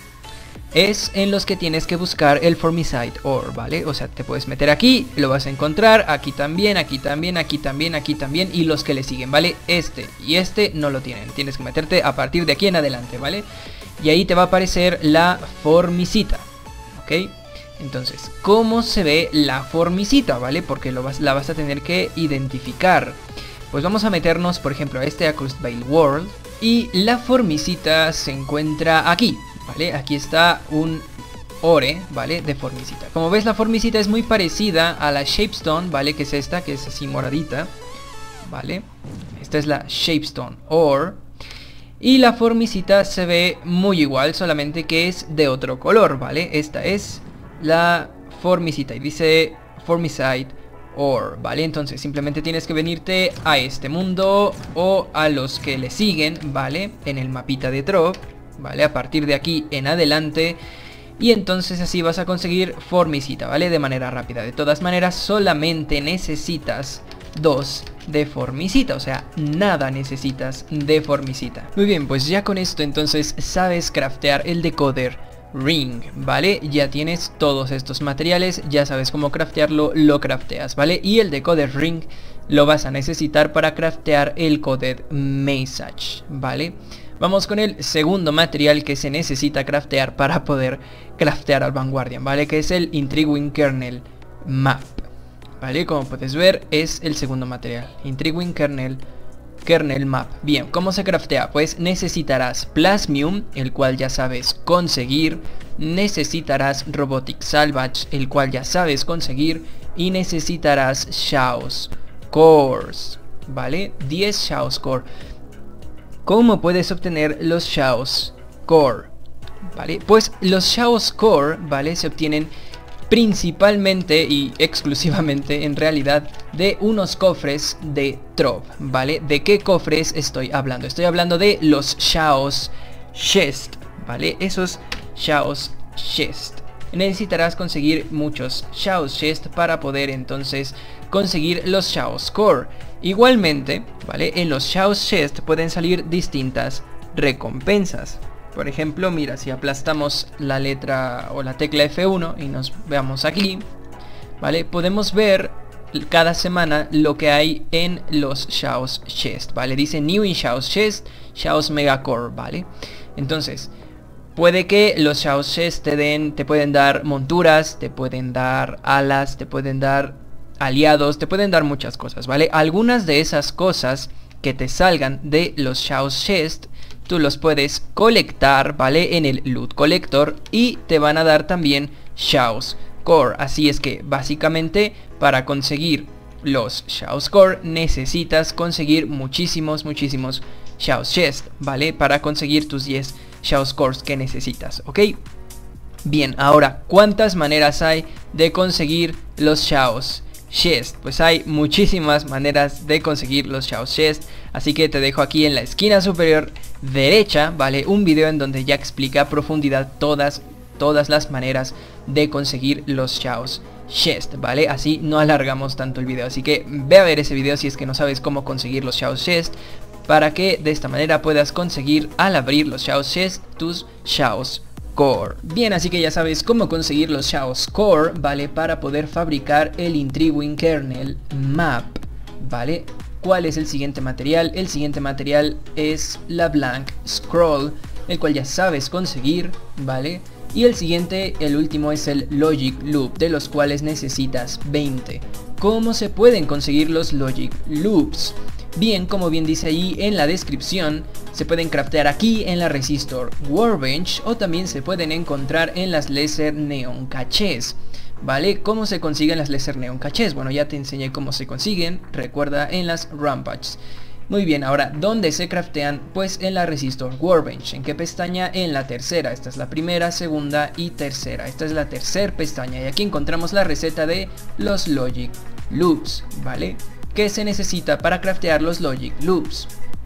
Es en los que tienes que buscar el Formicide Ore, ¿vale? O sea, te puedes meter aquí, lo vas a encontrar, aquí también, aquí también, aquí también, aquí también, y los que le siguen, ¿vale? Este y este no lo tienen, tienes que meterte a partir de aquí en adelante, ¿vale? Y ahí te va a aparecer la Formicita, ¿ok? Entonces, ¿cómo se ve la Formicita, ¿vale? Porque lo vas, la vas a tener que identificar. Pues vamos a meternos, por ejemplo, a este Cursed by World. Y la Formicita se encuentra aquí, ¿vale? Aquí está un ore, ¿vale? De Formicita. Como ves, la Formicita es muy parecida a la Shapestone, ¿vale? Que es esta, que es así moradita, ¿vale? Esta es la Shapestone Ore. Y la Formicita se ve muy igual, solamente que es de otro color, ¿vale? Esta es la Formicita y dice Formicide Ore, ¿vale? Entonces simplemente tienes que venirte a este mundo o a los que le siguen, ¿vale? En el mapita de Trove, ¿vale? A partir de aquí en adelante. Y entonces así vas a conseguir Formicita, ¿vale? De manera rápida. De todas maneras, solamente necesitas dos de Formicita, o sea, nada necesitas de Formicita. Muy bien, pues ya con esto entonces sabes craftear el Decoder Ring, ¿vale? Ya tienes todos estos materiales, ya sabes cómo craftearlo, lo crafteas, ¿vale? Y el Decoder Ring lo vas a necesitar para craftear el Coded Message, ¿vale? Vamos con el segundo material que se necesita craftear para poder craftear al Vanguardian, ¿vale? Que es el Intriguing Kernel Map, ¿vale? Como puedes ver, es el segundo material, Intriguing Kernel Kernel Map. Bien, ¿cómo se craftea? Pues necesitarás Plasmium, el cual ya sabes conseguir. Necesitarás Robotic Salvage, el cual ya sabes conseguir. Y necesitarás Chaos Cores, ¿vale? diez Chaos Core. ¿Cómo puedes obtener los Chaos Core? ¿Vale? Pues los Chaos Core, ¿vale? Se obtienen principalmente y exclusivamente en realidad de unos cofres de Trove, ¿vale? ¿De qué cofres estoy hablando? Estoy hablando de los Chaos Chest, ¿vale? Esos Chaos Chest. necesitarás conseguir muchos Chaos Chest para poder entonces conseguir los Chaos Core. Igualmente, ¿vale? En los Chaos Chest pueden salir distintas recompensas. Por ejemplo, mira, si aplastamos la letra o la tecla F uno y nos veamos aquí, ¿vale? Podemos ver cada semana lo que hay en los Chaos Chest, ¿vale? Dice New in Chaos Chest, Chaos Mega Core, ¿vale? Entonces, puede que los Chaos Chest te den, te pueden dar monturas, te pueden dar alas, te pueden dar aliados, te pueden dar muchas cosas, ¿vale? Algunas de esas cosas que te salgan de los Chaos Chest, tú los puedes colectar, ¿vale? En el Loot Collector y te van a dar también Chaos Core. Así es que básicamente para conseguir los Chaos Core necesitas conseguir muchísimos, muchísimos Chaos Chest, ¿vale? Para conseguir tus diez Chaos Cores que necesitas, ¿ok? Bien, ahora, ¿cuántas maneras hay de conseguir los Chaos Chest? Pues hay muchísimas maneras de conseguir los Chaos Chest, así que te dejo aquí en la esquina superior derecha, ¿vale? Un video en donde ya explica a profundidad todas, todas las maneras de conseguir los Chaos Chest, ¿vale? Así no alargamos tanto el video, así que ve a ver ese video si es que no sabes cómo conseguir los Chaos Chest, para que de esta manera puedas conseguir al abrir los Chaos Chest tus Chaos Core. Bien, así que ya sabes cómo conseguir los Chaos Core, ¿vale? Para poder fabricar el Intriguing Kernel Map, ¿vale? ¿Cuál es el siguiente material? El siguiente material es la Blank Scroll, el cual ya sabes conseguir, ¿vale? Y el siguiente, el último, es el Logic Loop, de los cuales necesitas veinte. ¿Cómo se pueden conseguir los Logic Loops? Bien, como bien dice ahí en la descripción, se pueden craftear aquí en la Resistor Workbench o también se pueden encontrar en las Lesser Neon Caches, ¿vale? ¿Cómo se consiguen las Lesser Neon Caches? Bueno, ya te enseñé cómo se consiguen, recuerda, en las Rampages. Muy bien, ahora, ¿dónde se craftean? Pues en la Resistor Workbench. ¿En qué pestaña? En la tercera. Esta es la primera, segunda y tercera. Esta es la tercera pestaña y aquí encontramos la receta de los Logic Loops, ¿vale? ¿Qué se necesita para craftear los Logic Loops?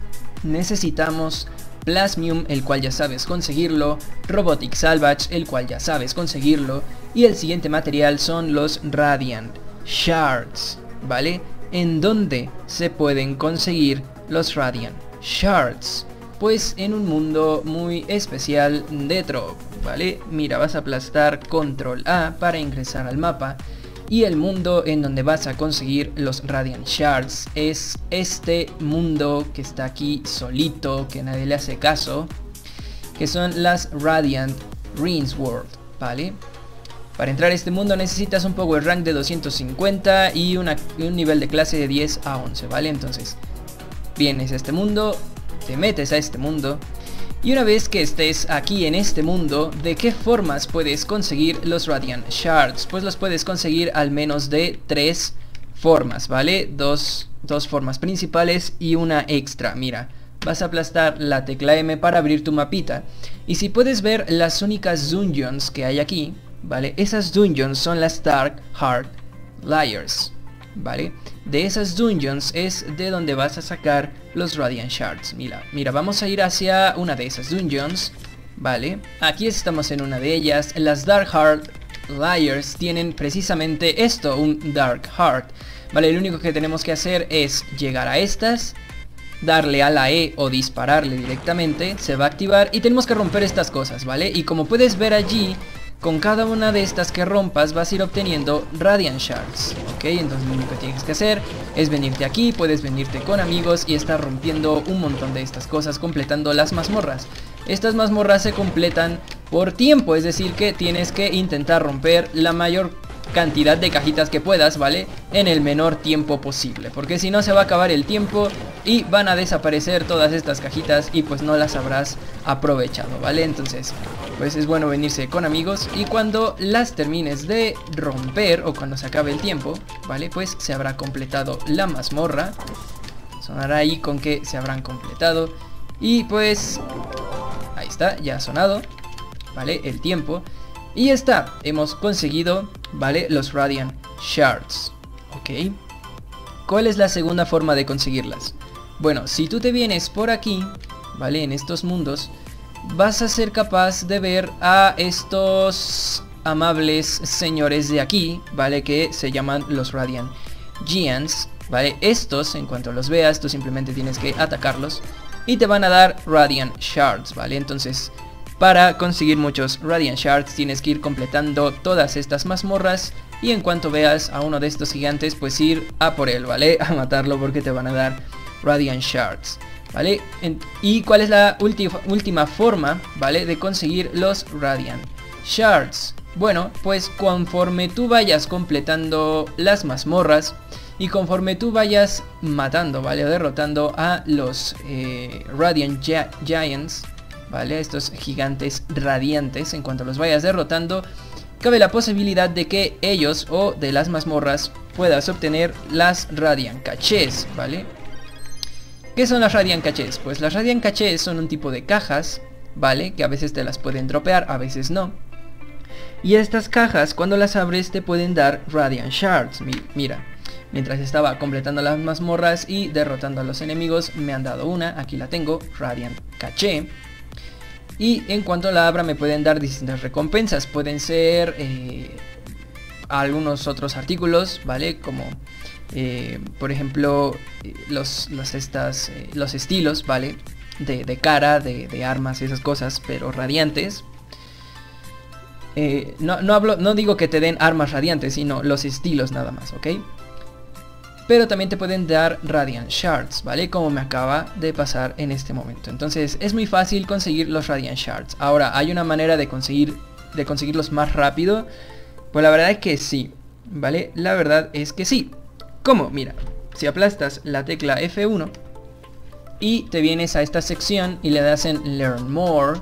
Necesitamos Plasmium, el cual ya sabes conseguirlo, Robotic Salvage, el cual ya sabes conseguirlo, y el siguiente material son los Radiant Shards, ¿vale? ¿En dónde se pueden conseguir los Radiant Shards? Pues en un mundo muy especial de Trove, ¿vale? Mira, vas a aplastar control A para ingresar al mapa. Y el mundo en donde vas a conseguir los Radiant Shards es este mundo que está aquí solito, que nadie le hace caso, que son las Radiant Rings World, ¿vale? Para entrar a este mundo necesitas un power rank de doscientos cincuenta y una, un nivel de clase de diez a once, ¿vale? Entonces, vienes a este mundo, te metes a este mundo. Y una vez que estés aquí en este mundo, ¿de qué formas puedes conseguir los Radiant Shards? Pues los puedes conseguir al menos de tres formas, ¿vale? Dos, dos formas principales y una extra. Mira, vas a aplastar la tecla M para abrir tu mapita. Y si puedes ver las únicas dungeons que hay aquí, ¿vale? Esas dungeons son las Dark Heart Liars, ¿vale? De esas dungeons es de donde vas a sacar los Radiant Shards. Mira, mira, vamos a ir hacia una de esas dungeons, ¿vale? Aquí estamos en una de ellas. Las Dark Heart Liars tienen precisamente esto, un Dark Heart, ¿vale? Lo único que tenemos que hacer es llegar a estas, darle a la E o dispararle directamente, se va a activar y tenemos que romper estas cosas, ¿vale? Y como puedes ver allí, con cada una de estas que rompas vas a ir obteniendo Radiant Shards, ¿ok? Entonces lo único que tienes que hacer es venirte aquí, puedes venirte con amigos y estar rompiendo un montón de estas cosas, completando las mazmorras. Estas mazmorras se completan por tiempo, es decir que tienes que intentar romper la mayor cantidad de cajitas que puedas, ¿vale? En el menor tiempo posible, porque si no se va a acabar el tiempo y van a desaparecer todas estas cajitas y pues no las habrás aprovechado, ¿vale? Entonces, pues es bueno venirse con amigos y cuando las termines de romper o cuando se acabe el tiempo, ¿vale? Pues se habrá completado la mazmorra, sonará ahí con que se habrán completado y pues ahí está, ya ha sonado, ¿vale? El tiempo. Y ya está, hemos conseguido, ¿vale? Los Radiant Shards, ¿ok? ¿Cuál es la segunda forma de conseguirlas? Bueno, si tú te vienes por aquí, ¿vale? En estos mundos, vas a ser capaz de ver a estos amables señores de aquí, ¿vale? Que se llaman los Radiant Giants, ¿vale? Estos, en cuanto los veas, tú simplemente tienes que atacarlos y te van a dar Radiant Shards, ¿vale? Entonces, para conseguir muchos Radiant Shards tienes que ir completando todas estas mazmorras y en cuanto veas a uno de estos gigantes, pues ir a por él, ¿vale? A matarlo porque te van a dar Radiant Shards, ¿vale? En, ¿Y cuál es la última forma, ¿vale? De conseguir los Radiant Shards? Bueno, pues conforme tú vayas completando las mazmorras y conforme tú vayas matando, ¿vale? O derrotando a los eh, Radiant Gi Giants, ¿vale? Estos gigantes radiantes, en cuanto los vayas derrotando, cabe la posibilidad de que ellos o de las mazmorras puedas obtener las Radiant Cachés, ¿vale? ¿Qué son las Radiant Cachés? Pues las Radiant Cachés son un tipo de cajas, ¿vale? Que a veces te las pueden dropear, a veces no. Y estas cajas, cuando las abres, te pueden dar Radiant Shards. Mi mira, mientras estaba completando las mazmorras y derrotando a los enemigos, me han dado una, aquí la tengo, Radiant Caché. Y en cuanto la abra me pueden dar distintas recompensas, pueden ser eh, algunos otros artículos, ¿vale? Como eh, por ejemplo los, los, estas, eh, los estilos, ¿vale? De, de cara, de, de armas y esas cosas, pero radiantes. Eh, no, no, hablo, no digo que te den armas radiantes, sino los estilos nada más, ¿ok? Pero también te pueden dar Radiant Shards, ¿vale? Como me acaba de pasar en este momento. Entonces es muy fácil conseguir los Radiant Shards. Ahora, ¿hay una manera de conseguir de conseguirlos más rápido? Pues la verdad es que sí, ¿vale? La verdad es que sí. ¿Cómo? Mira, si aplastas la tecla F uno y te vienes a esta sección y le das en Learn More,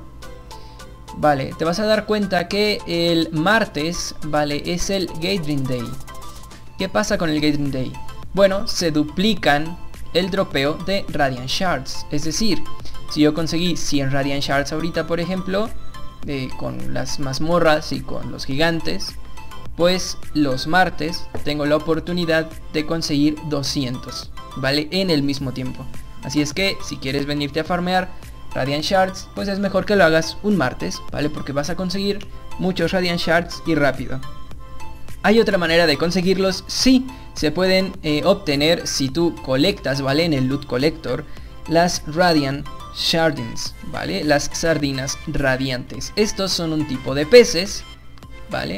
vale, te vas a dar cuenta que el martes, vale, es el Gathering Day. ¿Qué pasa con el Gathering Day? Bueno, se duplican el dropeo de Radiant Shards. Es decir, si yo conseguí cien Radiant Shards ahorita, por ejemplo, eh, con las mazmorras y con los gigantes, pues los martes tengo la oportunidad de conseguir doscientos, ¿vale? En el mismo tiempo. Así es que si quieres venirte a farmear Radiant Shards, pues es mejor que lo hagas un martes, ¿vale? Porque vas a conseguir muchos Radiant Shards y rápido. ¿Hay otra manera de conseguirlos? Sí, se pueden eh, obtener si tú colectas, ¿vale? En el Loot Collector, las Radiant Sardines, ¿vale? Las sardinas radiantes. Estos son un tipo de peces, ¿vale?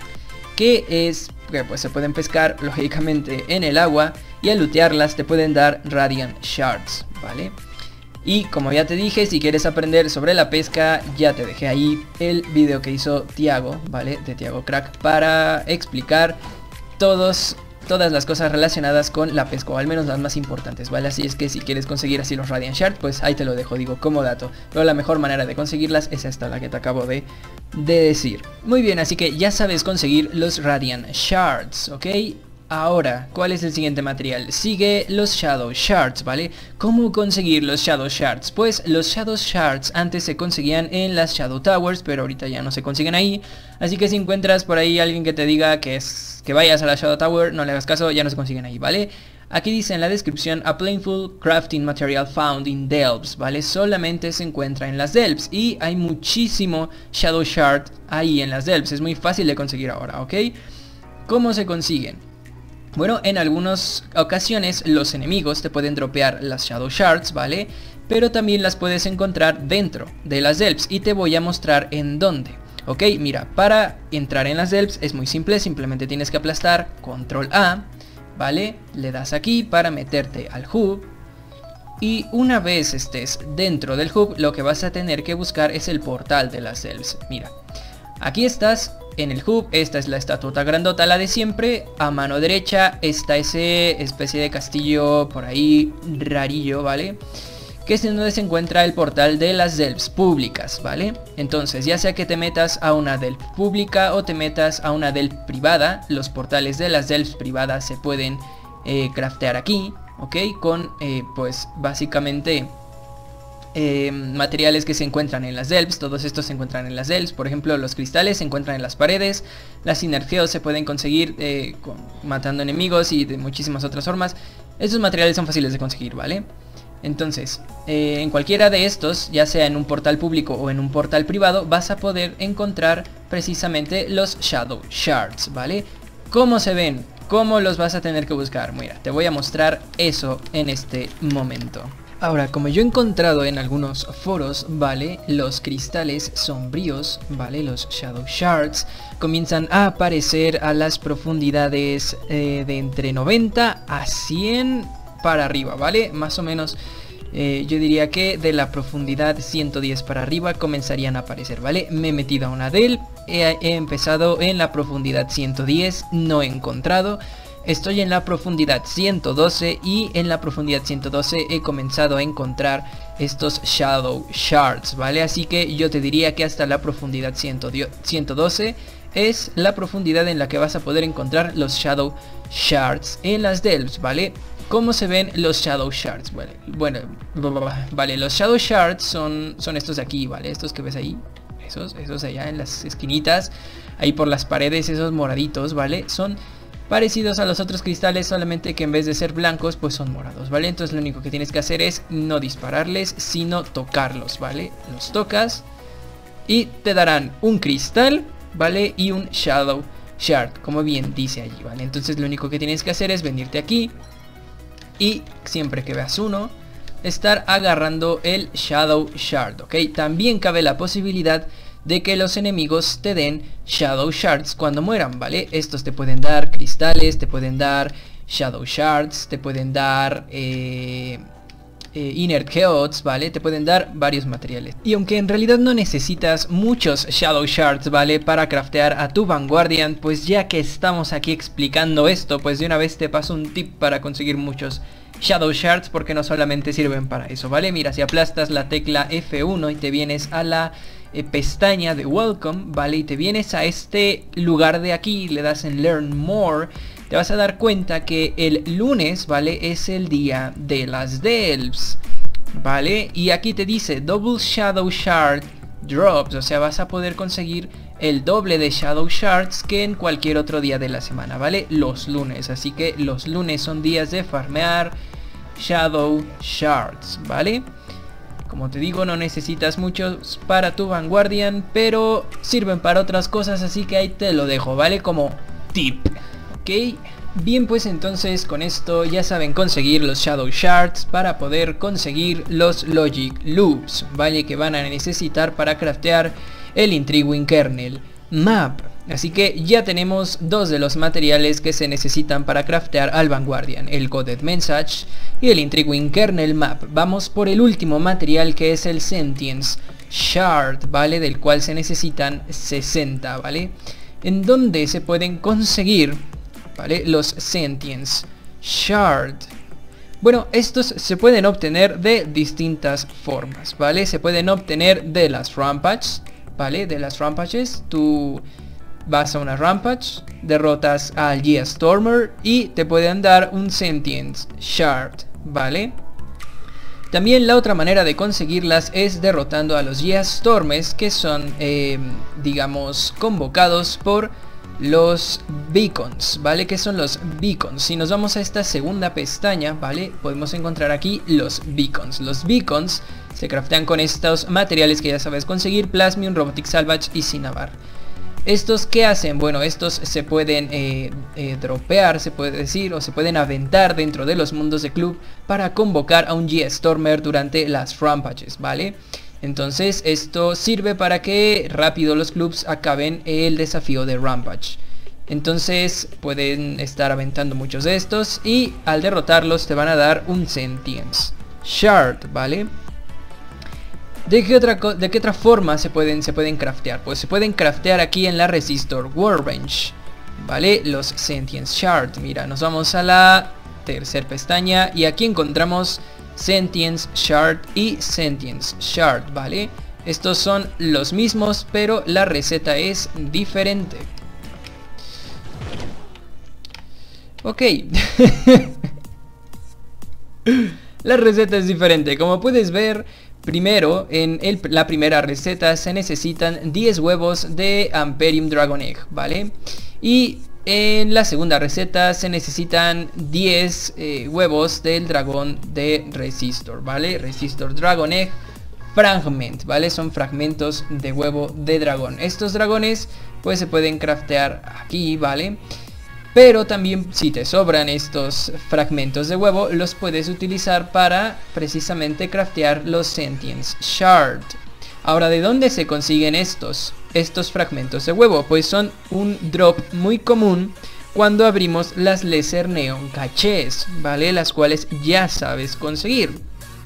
Que es, que pues se pueden pescar, lógicamente, en el agua. Y al lootearlas te pueden dar Radiant Shards, ¿vale? Y como ya te dije, si quieres aprender sobre la pesca, ya te dejé ahí el video que hizo Tiago, ¿vale? De Tiago Crack, para explicar todos, todas las cosas relacionadas con la pesca, o al menos las más importantes, ¿vale? Así es que si quieres conseguir así los Radiant Shards, pues ahí te lo dejo, digo, como dato. Pero la mejor manera de conseguirlas es esta, la que te acabo de, de decir. Muy bien, así que ya sabes conseguir los Radiant Shards, ¿ok? Ahora, ¿cuál es el siguiente material? Sigue los Shadow Shards, ¿vale? ¿Cómo conseguir los Shadow Shards? Pues los Shadow Shards antes se conseguían en las Shadow Towers, pero ahorita ya no se consiguen ahí. Así que si encuentras por ahí alguien que te diga que, es, que vayas a la Shadow Tower, no le hagas caso, ya no se consiguen ahí, ¿vale? Aquí dice en la descripción, a Planeful Crafting Material found in Delves, ¿vale? Solamente se encuentra en las Delves y hay muchísimo Shadow Shard ahí en las Delves, es muy fácil de conseguir ahora, ¿ok? ¿Cómo se consiguen? Bueno, en algunas ocasiones los enemigos te pueden dropear las Shadow Shards, ¿vale? Pero también las puedes encontrar dentro de las Delves y te voy a mostrar en dónde. Ok, mira, para entrar en las Delves es muy simple, simplemente tienes que aplastar control A, ¿vale? Le das aquí para meterte al hub. Y una vez estés dentro del hub, lo que vas a tener que buscar es el portal de las Delves. Mira, aquí estás en el hub, esta es la estatua grandota, la de siempre. A mano derecha está ese especie de castillo por ahí rarillo, ¿vale? Que es en donde se encuentra el portal de las Delves públicas, ¿vale? Entonces, ya sea que te metas a una Delve pública o te metas a una Delve privada, los portales de las Delves privadas se pueden eh, craftear aquí, ¿ok? Con, eh, pues, básicamente Eh, materiales que se encuentran en las Delves. Todos estos se encuentran en las Delves. Por ejemplo, los cristales se encuentran en las paredes. Las sinergios se pueden conseguir eh, con, matando enemigos y de muchísimas otras formas. Estos materiales son fáciles de conseguir, ¿vale? Entonces, eh, en cualquiera de estos, ya sea en un portal público o en un portal privado, vas a poder encontrar precisamente los Shadow Shards, ¿vale? ¿Cómo se ven? ¿Cómo los vas a tener que buscar? Mira, te voy a mostrar eso en este momento. Ahora, como yo he encontrado en algunos foros, ¿vale? Los cristales sombríos, ¿vale? Los Shadow Shards comienzan a aparecer a las profundidades eh, de entre noventa a cien para arriba, ¿vale? Más o menos, eh, yo diría que de la profundidad ciento diez para arriba comenzarían a aparecer, ¿vale? Me he metido a una de él, he, he empezado en la profundidad ciento diez, no he encontrado. Estoy en la profundidad ciento doce y en la profundidad ciento doce he comenzado a encontrar estos Shadow Shards, ¿vale? Así que yo te diría que hasta la profundidad ciento doce es la profundidad en la que vas a poder encontrar los Shadow Shards en las Delves, ¿vale? ¿Cómo se ven los Shadow Shards? Bueno, bueno vale, los Shadow Shards son, son estos de aquí, ¿vale? Estos que ves ahí, esos, esos allá en las esquinitas, ahí por las paredes, esos moraditos, ¿vale? Son parecidos a los otros cristales, solamente que en vez de ser blancos pues son morados, ¿vale? Entonces lo único que tienes que hacer es no dispararles, sino tocarlos, ¿vale? Los tocas y te darán un cristal, ¿vale? Y un Shadow Shard, como bien dice allí, ¿vale? Entonces lo único que tienes que hacer es venirte aquí y siempre que veas uno, estar agarrando el Shadow Shard, ¿ok? También cabe la posibilidad de que los enemigos te den Shadow Shards cuando mueran, ¿vale? Estos te pueden dar cristales, te pueden dar Shadow Shards, te pueden dar eh, eh, Inner Chaos, ¿vale? Te pueden dar varios materiales. Y aunque en realidad no necesitas muchos Shadow Shards, ¿vale? Para craftear a tu Vanguardian, pues ya que estamos aquí explicando esto, pues de una vez te paso un tip para conseguir muchos Shadow Shards, porque no solamente sirven para eso, ¿vale? Mira, si aplastas la tecla F uno y te vienes a la eh, pestaña de Welcome, ¿vale? Y te vienes a este lugar de aquí, le das en Learn More, te vas a dar cuenta que el lunes, ¿vale? Es el día de las Delves, ¿vale? Y aquí te dice Double Shadow Shard Drops, o sea, vas a poder conseguir el doble de Shadow Shards que en cualquier otro día de la semana, ¿vale? Los lunes, así que los lunes son días de farmear Shadow Shards, ¿vale? Como te digo, no necesitas muchos para tu Vanguardian, pero sirven para otras cosas, así que ahí te lo dejo, ¿vale? Como tip, ¿ok? Bien, pues entonces con esto ya saben conseguir los Shadow Shards para poder conseguir los Logic Loops, ¿vale? Que van a necesitar para craftear el Intriguing Kernel Map. Así que ya tenemos dos de los materiales que se necesitan para craftear al Vanguardian, el Coded Message y el Intriguing Kernel Map. Vamos por el último material, que es el Sentience Shard, ¿vale? Del cual se necesitan sesenta, ¿vale? En donde se pueden conseguir, ¿vale? Los Sentience Shard. Bueno, estos se pueden obtener de distintas formas, ¿vale? Se pueden obtener de las Rampages, ¿vale? De las Rampages, tú vas a una Rampage, derrotas al Geostormer y te pueden dar un Sentience Shard, ¿vale? También la otra manera de conseguirlas es derrotando a los Geostormers, que son, eh, digamos, convocados por los Beacons, ¿vale? ¿Qué son los Beacons? Si nos vamos a esta segunda pestaña, ¿vale? Podemos encontrar aquí los Beacons. Los Beacons se craftean con estos materiales que ya sabes conseguir: Plasmium, Robotic Salvage y Cinnabar. ¿Estos qué hacen? Bueno, estos se pueden eh, eh, dropear, se puede decir, o se pueden aventar dentro de los mundos de club para convocar a un Geostormer durante las Rampages, ¿vale? Entonces esto sirve para que rápido los clubs acaben el desafío de Rampage. Entonces pueden estar aventando muchos de estos y al derrotarlos te van a dar un Sentience Shard, ¿vale? ¿De qué otra, de qué otra forma se pueden, se pueden craftear? Pues se pueden craftear aquí en la Resistor Workbench, ¿vale? Los Sentience Shard. Mira, nos vamos a la tercera pestaña y aquí encontramos Sentience Shard y Sentience Shard, ¿vale? Estos son los mismos, pero la receta es diferente. Ok. La receta es diferente. Como puedes ver, primero, en el, la primera receta se necesitan diez huevos de Amperium Dragon Egg, ¿vale? Y en la segunda receta se necesitan diez eh, huevos del dragón de Resistor, ¿vale? Resistor Dragon Egg fragment, ¿vale? Son fragmentos de huevo de dragón. Estos dragones pues se pueden craftear aquí, ¿vale? Pero también si te sobran estos fragmentos de huevo, los puedes utilizar para precisamente craftear los Sentience Shard. Ahora, ¿de dónde se consiguen estos? Estos fragmentos de huevo, pues son un drop muy común cuando abrimos las Lesser Neon Caches, ¿vale? Las cuales ya sabes conseguir.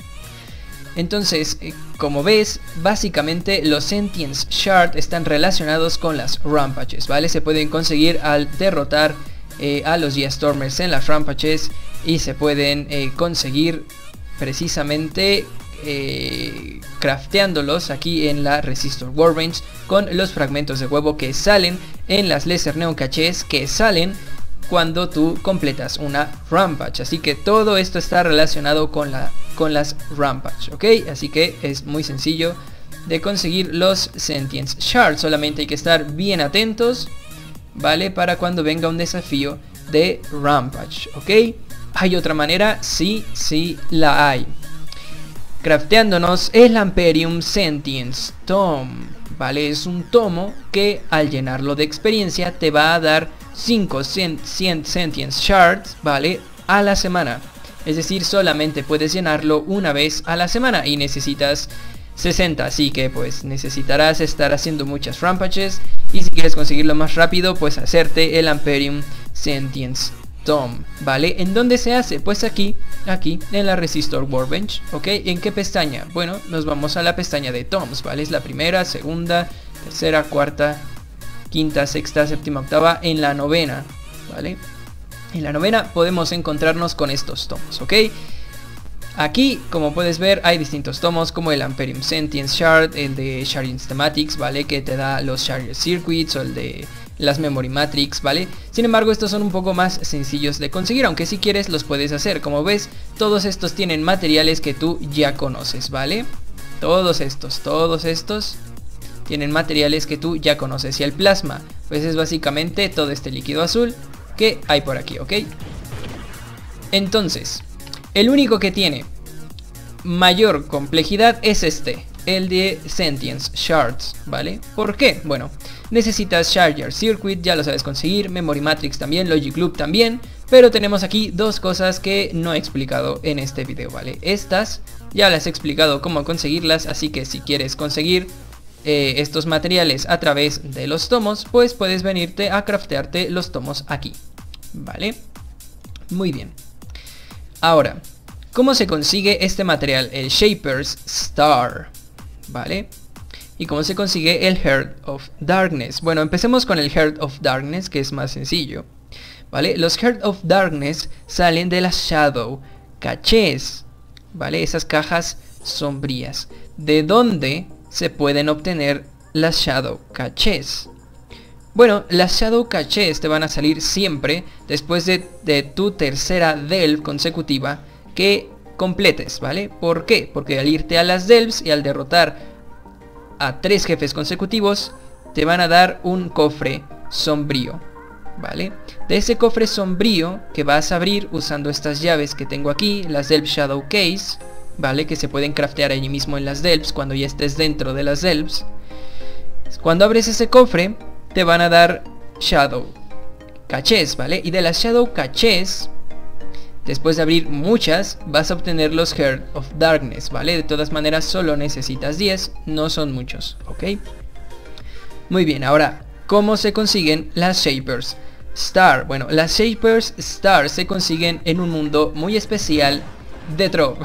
Entonces, como ves, básicamente los Sentience Shard están relacionados con las Rampages, ¿vale? Se pueden conseguir al derrotar eh, a los Geostormers en las Rampages y se pueden eh, conseguir precisamente eh, crafteándolos aquí en la Resistor Warbench con los fragmentos de huevo que salen en las Lesser Neon Caches, que salen cuando tú completas una Rampage. Así que todo esto está relacionado con, la, con las Rampage, ¿ok? Así que es muy sencillo de conseguir los Sentience Shards. Solamente hay que estar bien atentos, ¿vale? Para cuando venga un desafío de Rampage, ¿ok? ¿Hay otra manera? Sí, sí la hay. Crafteándonos el Amperium Sentience Tome, ¿vale? Es un tomo que al llenarlo de experiencia te va a dar cinco Sentience Shards, ¿vale? A la semana. Es decir, solamente puedes llenarlo una vez a la semana y necesitas sesenta, así que pues necesitarás estar haciendo muchas Rampages. Y si quieres conseguirlo más rápido, pues hacerte el Amperium Sentience Tome, ¿vale? ¿En dónde se hace? Pues aquí, aquí, en la Resistor Warbench, ¿ok? ¿En qué pestaña? Bueno, nos vamos a la pestaña de Tomes, ¿vale? Es la primera, segunda, tercera, cuarta, quinta, sexta, séptima, octava, en la novena, ¿vale? En la novena podemos encontrarnos con estos tomos, ¿ok? Aquí, como puedes ver, hay distintos tomos como el Amperium Sentience Shard, el de Sharding Thematics, ¿vale? Que te da los Shard Circuits, o el de las Memory Matrix, ¿vale? Sin embargo, estos son un poco más sencillos de conseguir, aunque si quieres los puedes hacer. Como ves, todos estos tienen materiales que tú ya conoces, ¿vale? Todos estos, todos estos tienen materiales que tú ya conoces. Y el plasma, pues es básicamente todo este líquido azul que hay por aquí, ¿ok? Entonces, el único que tiene mayor complejidad es este, el de Sentience Shards, ¿vale? ¿Por qué? Bueno, necesitas Shard Circuit, ya lo sabes conseguir, Memory Matrix también, Logic Loop también, pero tenemos aquí dos cosas que no he explicado en este video, ¿vale? Estas ya las he explicado cómo conseguirlas, así que si quieres conseguir eh, estos materiales a través de los tomos, pues puedes venirte a craftearte los tomos aquí, ¿vale? Muy bien. Ahora, ¿cómo se consigue este material? El Shaper's Star, ¿vale? ¿Y cómo se consigue el Heart of Darkness? Bueno, empecemos con el Heart of Darkness, que es más sencillo, ¿vale? Los Heart of Darkness salen de las Shadow Caches, ¿vale? Esas cajas sombrías. ¿De dónde se pueden obtener las Shadow Caches? Bueno, las Shadow Caches te van a salir siempre después de, de tu tercera delve consecutiva que completes, ¿vale? ¿Por qué? Porque al irte a las delves y al derrotar a tres jefes consecutivos, te van a dar un cofre sombrío, ¿vale? De ese cofre sombrío que vas a abrir usando estas llaves que tengo aquí, las Delve Shadow Case, ¿vale? Que se pueden craftear allí mismo en las delves cuando ya estés dentro de las delves. Cuando abres ese cofre, te van a dar Shadow Caches, ¿vale? Y de las Shadow Caches, después de abrir muchas, vas a obtener los Heart of Darkness, ¿vale? De todas maneras solo necesitas diez, no son muchos, ¿ok? Muy bien, ahora, ¿cómo se consiguen las Shaper's Star? Bueno, las Shaper's Star se consiguen en un mundo muy especial de Trove.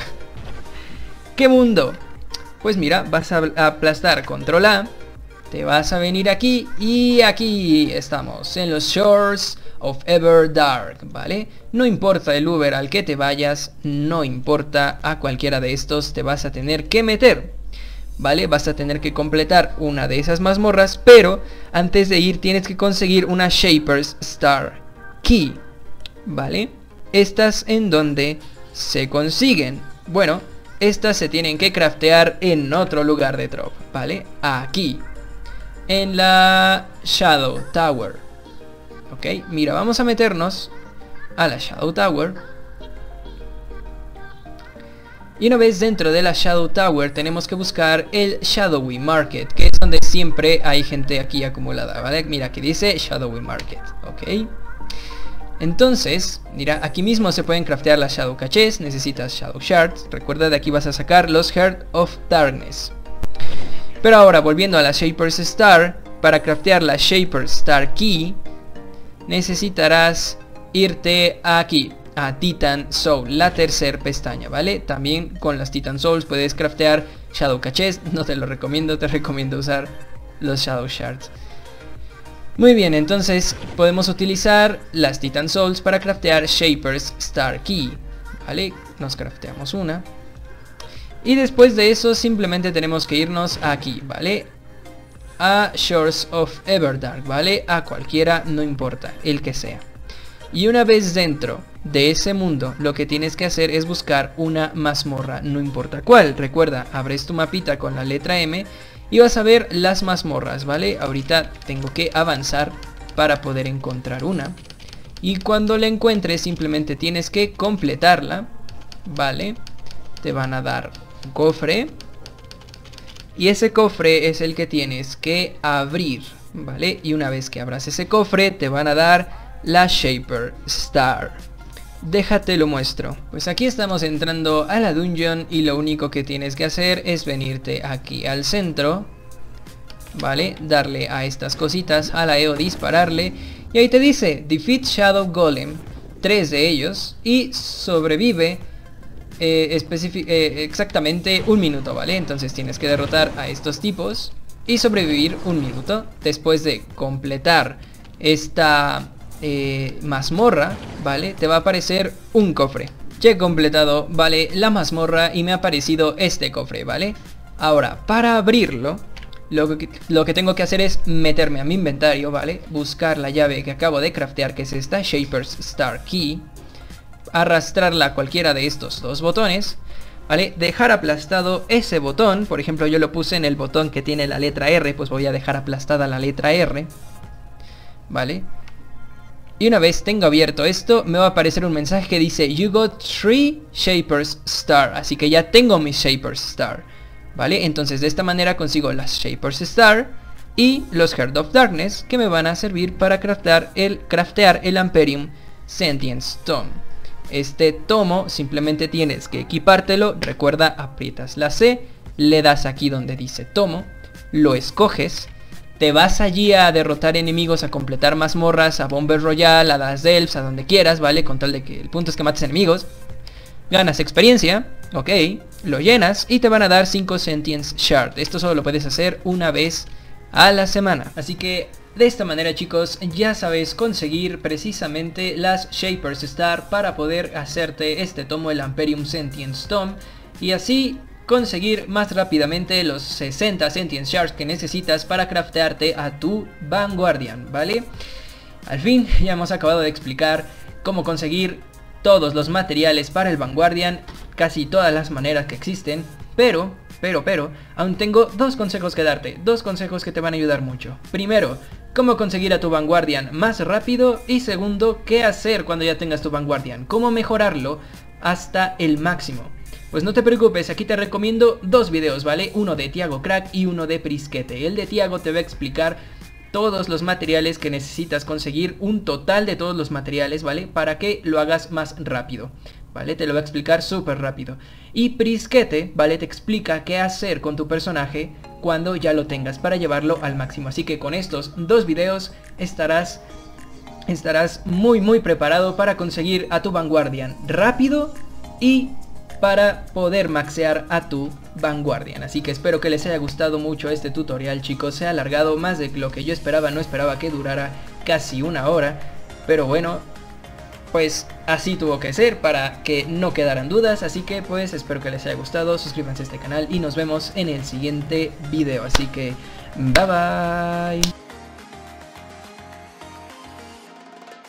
¿Qué mundo? Pues mira, vas a aplastar control A, te vas a venir aquí y aquí estamos, en los Shores of Everdark, ¿vale? No importa el Uber al que te vayas, no importa a cualquiera de estos, te vas a tener que meter, ¿vale? Vas a tener que completar una de esas mazmorras, pero antes de ir tienes que conseguir una Shaper's Star Key, ¿vale? Estas en donde se consiguen, bueno, estas se tienen que craftear en otro lugar de Trove, ¿vale? Aquí, en la Shadow Tower. Ok, mira, vamos a meternos a la Shadow Tower. Y una vez dentro de la Shadow Tower tenemos que buscar el Shadowy Market, que es donde siempre hay gente aquí acumulada, ¿vale? Mira, aquí dice Shadowy Market, ok. Entonces, mira, aquí mismo se pueden craftear las Shadow Caches, necesitas Shadow Shards. Recuerda, de aquí vas a sacar los Heart of Darkness. Pero ahora, volviendo a la Shaper's Star, para craftear la Shaper's Star Key, necesitarás irte aquí, a Titan Soul, la tercera pestaña, ¿vale? También con las Titan Souls puedes craftear Shadow Caches, no te lo recomiendo, te recomiendo usar los Shadow Shards. Muy bien, entonces podemos utilizar las Titan Souls para craftear Shaper's Star Key, ¿vale? Nos crafteamos una. Y después de eso simplemente tenemos que irnos aquí, ¿vale? A Shores of Everdark, ¿vale? A cualquiera, no importa, el que sea. Y una vez dentro de ese mundo, lo que tienes que hacer es buscar una mazmorra, no importa cuál. Recuerda, abres tu mapita con la letra M y vas a ver las mazmorras, ¿vale? Ahorita tengo que avanzar para poder encontrar una. Y cuando la encuentres simplemente tienes que completarla, ¿vale? Te van a dar un cofre. Y ese cofre es el que tienes que abrir, ¿vale? Y una vez que abras ese cofre te van a dar la Shaper Star. Déjate lo muestro. Pues aquí estamos entrando a la dungeon y lo único que tienes que hacer es venirte aquí al centro, ¿vale? Darle a estas cositas, a la E O dispararle y ahí te dice Defeat Shadow Golem, tres de ellos, y sobrevive eh, eh, exactamente un minuto, ¿vale? Entonces tienes que derrotar a estos tipos y sobrevivir un minuto. Después de completar esta Eh, mazmorra, ¿vale? Te va a aparecer un cofre. Ya he completado, ¿vale? La mazmorra y me ha aparecido este cofre, ¿vale? Ahora, para abrirlo, lo que, lo que tengo que hacer es meterme a mi inventario, ¿vale? Buscar la llave que acabo de craftear, que es esta Shaper's Star Key. Arrastrarla a cualquiera de estos dos botones, ¿vale? Dejar aplastado ese botón. Por ejemplo, yo lo puse en el botón que tiene la letra R, pues voy a dejar aplastada la letra R, ¿vale? Y una vez tengo abierto esto, me va a aparecer un mensaje que dice You got three Shaper's Star. Así que ya tengo mi Shaper's Star, ¿vale? Entonces de esta manera consigo las Shaper's Star y los Heart of Darkness, que me van a servir para craftear el, craftear el Amperium Sentience Tome. Este tomo simplemente tienes que equipártelo. Recuerda, aprietas la C, le das aquí donde dice tomo, lo escoges. Te vas allí a derrotar enemigos, a completar mazmorras, a Bomber Royal, a las Delves, a donde quieras, ¿vale? Con tal de que el punto es que mates enemigos. Ganas experiencia, ok, lo llenas y te van a dar cinco Sentience Shard. Esto solo lo puedes hacer una vez a la semana. Así que de esta manera, chicos, ya sabes conseguir precisamente las Shaper's Star para poder hacerte este tomo, el Amperium Sentience Tome, y así conseguir más rápidamente los sesenta Sentience Shards que necesitas para craftearte a tu Vanguardian, ¿vale? Al fin ya hemos acabado de explicar cómo conseguir todos los materiales para el Vanguardian, casi todas las maneras que existen, pero, pero, pero, aún tengo dos consejos que darte, dos consejos que te van a ayudar mucho. Primero, cómo conseguir a tu Vanguardian más rápido, y segundo, qué hacer cuando ya tengas tu Vanguardian, cómo mejorarlo hasta el máximo. Pues no te preocupes, aquí te recomiendo dos videos, ¿vale? Uno de Tiago Crack y uno de Prisquete. El de Tiago te va a explicar todos los materiales que necesitas conseguir, un total de todos los materiales, ¿vale? Para que lo hagas más rápido, ¿vale? Te lo va a explicar súper rápido. Y Prisquete, ¿vale? Te explica qué hacer con tu personaje cuando ya lo tengas para llevarlo al máximo. Así que con estos dos videos estarás, estarás muy muy preparado para conseguir a tu Vanguardian rápido y para poder maxear a tu Vanguardian. Así que espero que les haya gustado mucho este tutorial, chicos. Se ha alargado más de lo que yo esperaba, no esperaba que durara casi una hora, pero bueno, pues así tuvo que ser para que no quedaran dudas. Así que pues espero que les haya gustado, suscríbanse a este canal y nos vemos en el siguiente video. Así que bye bye.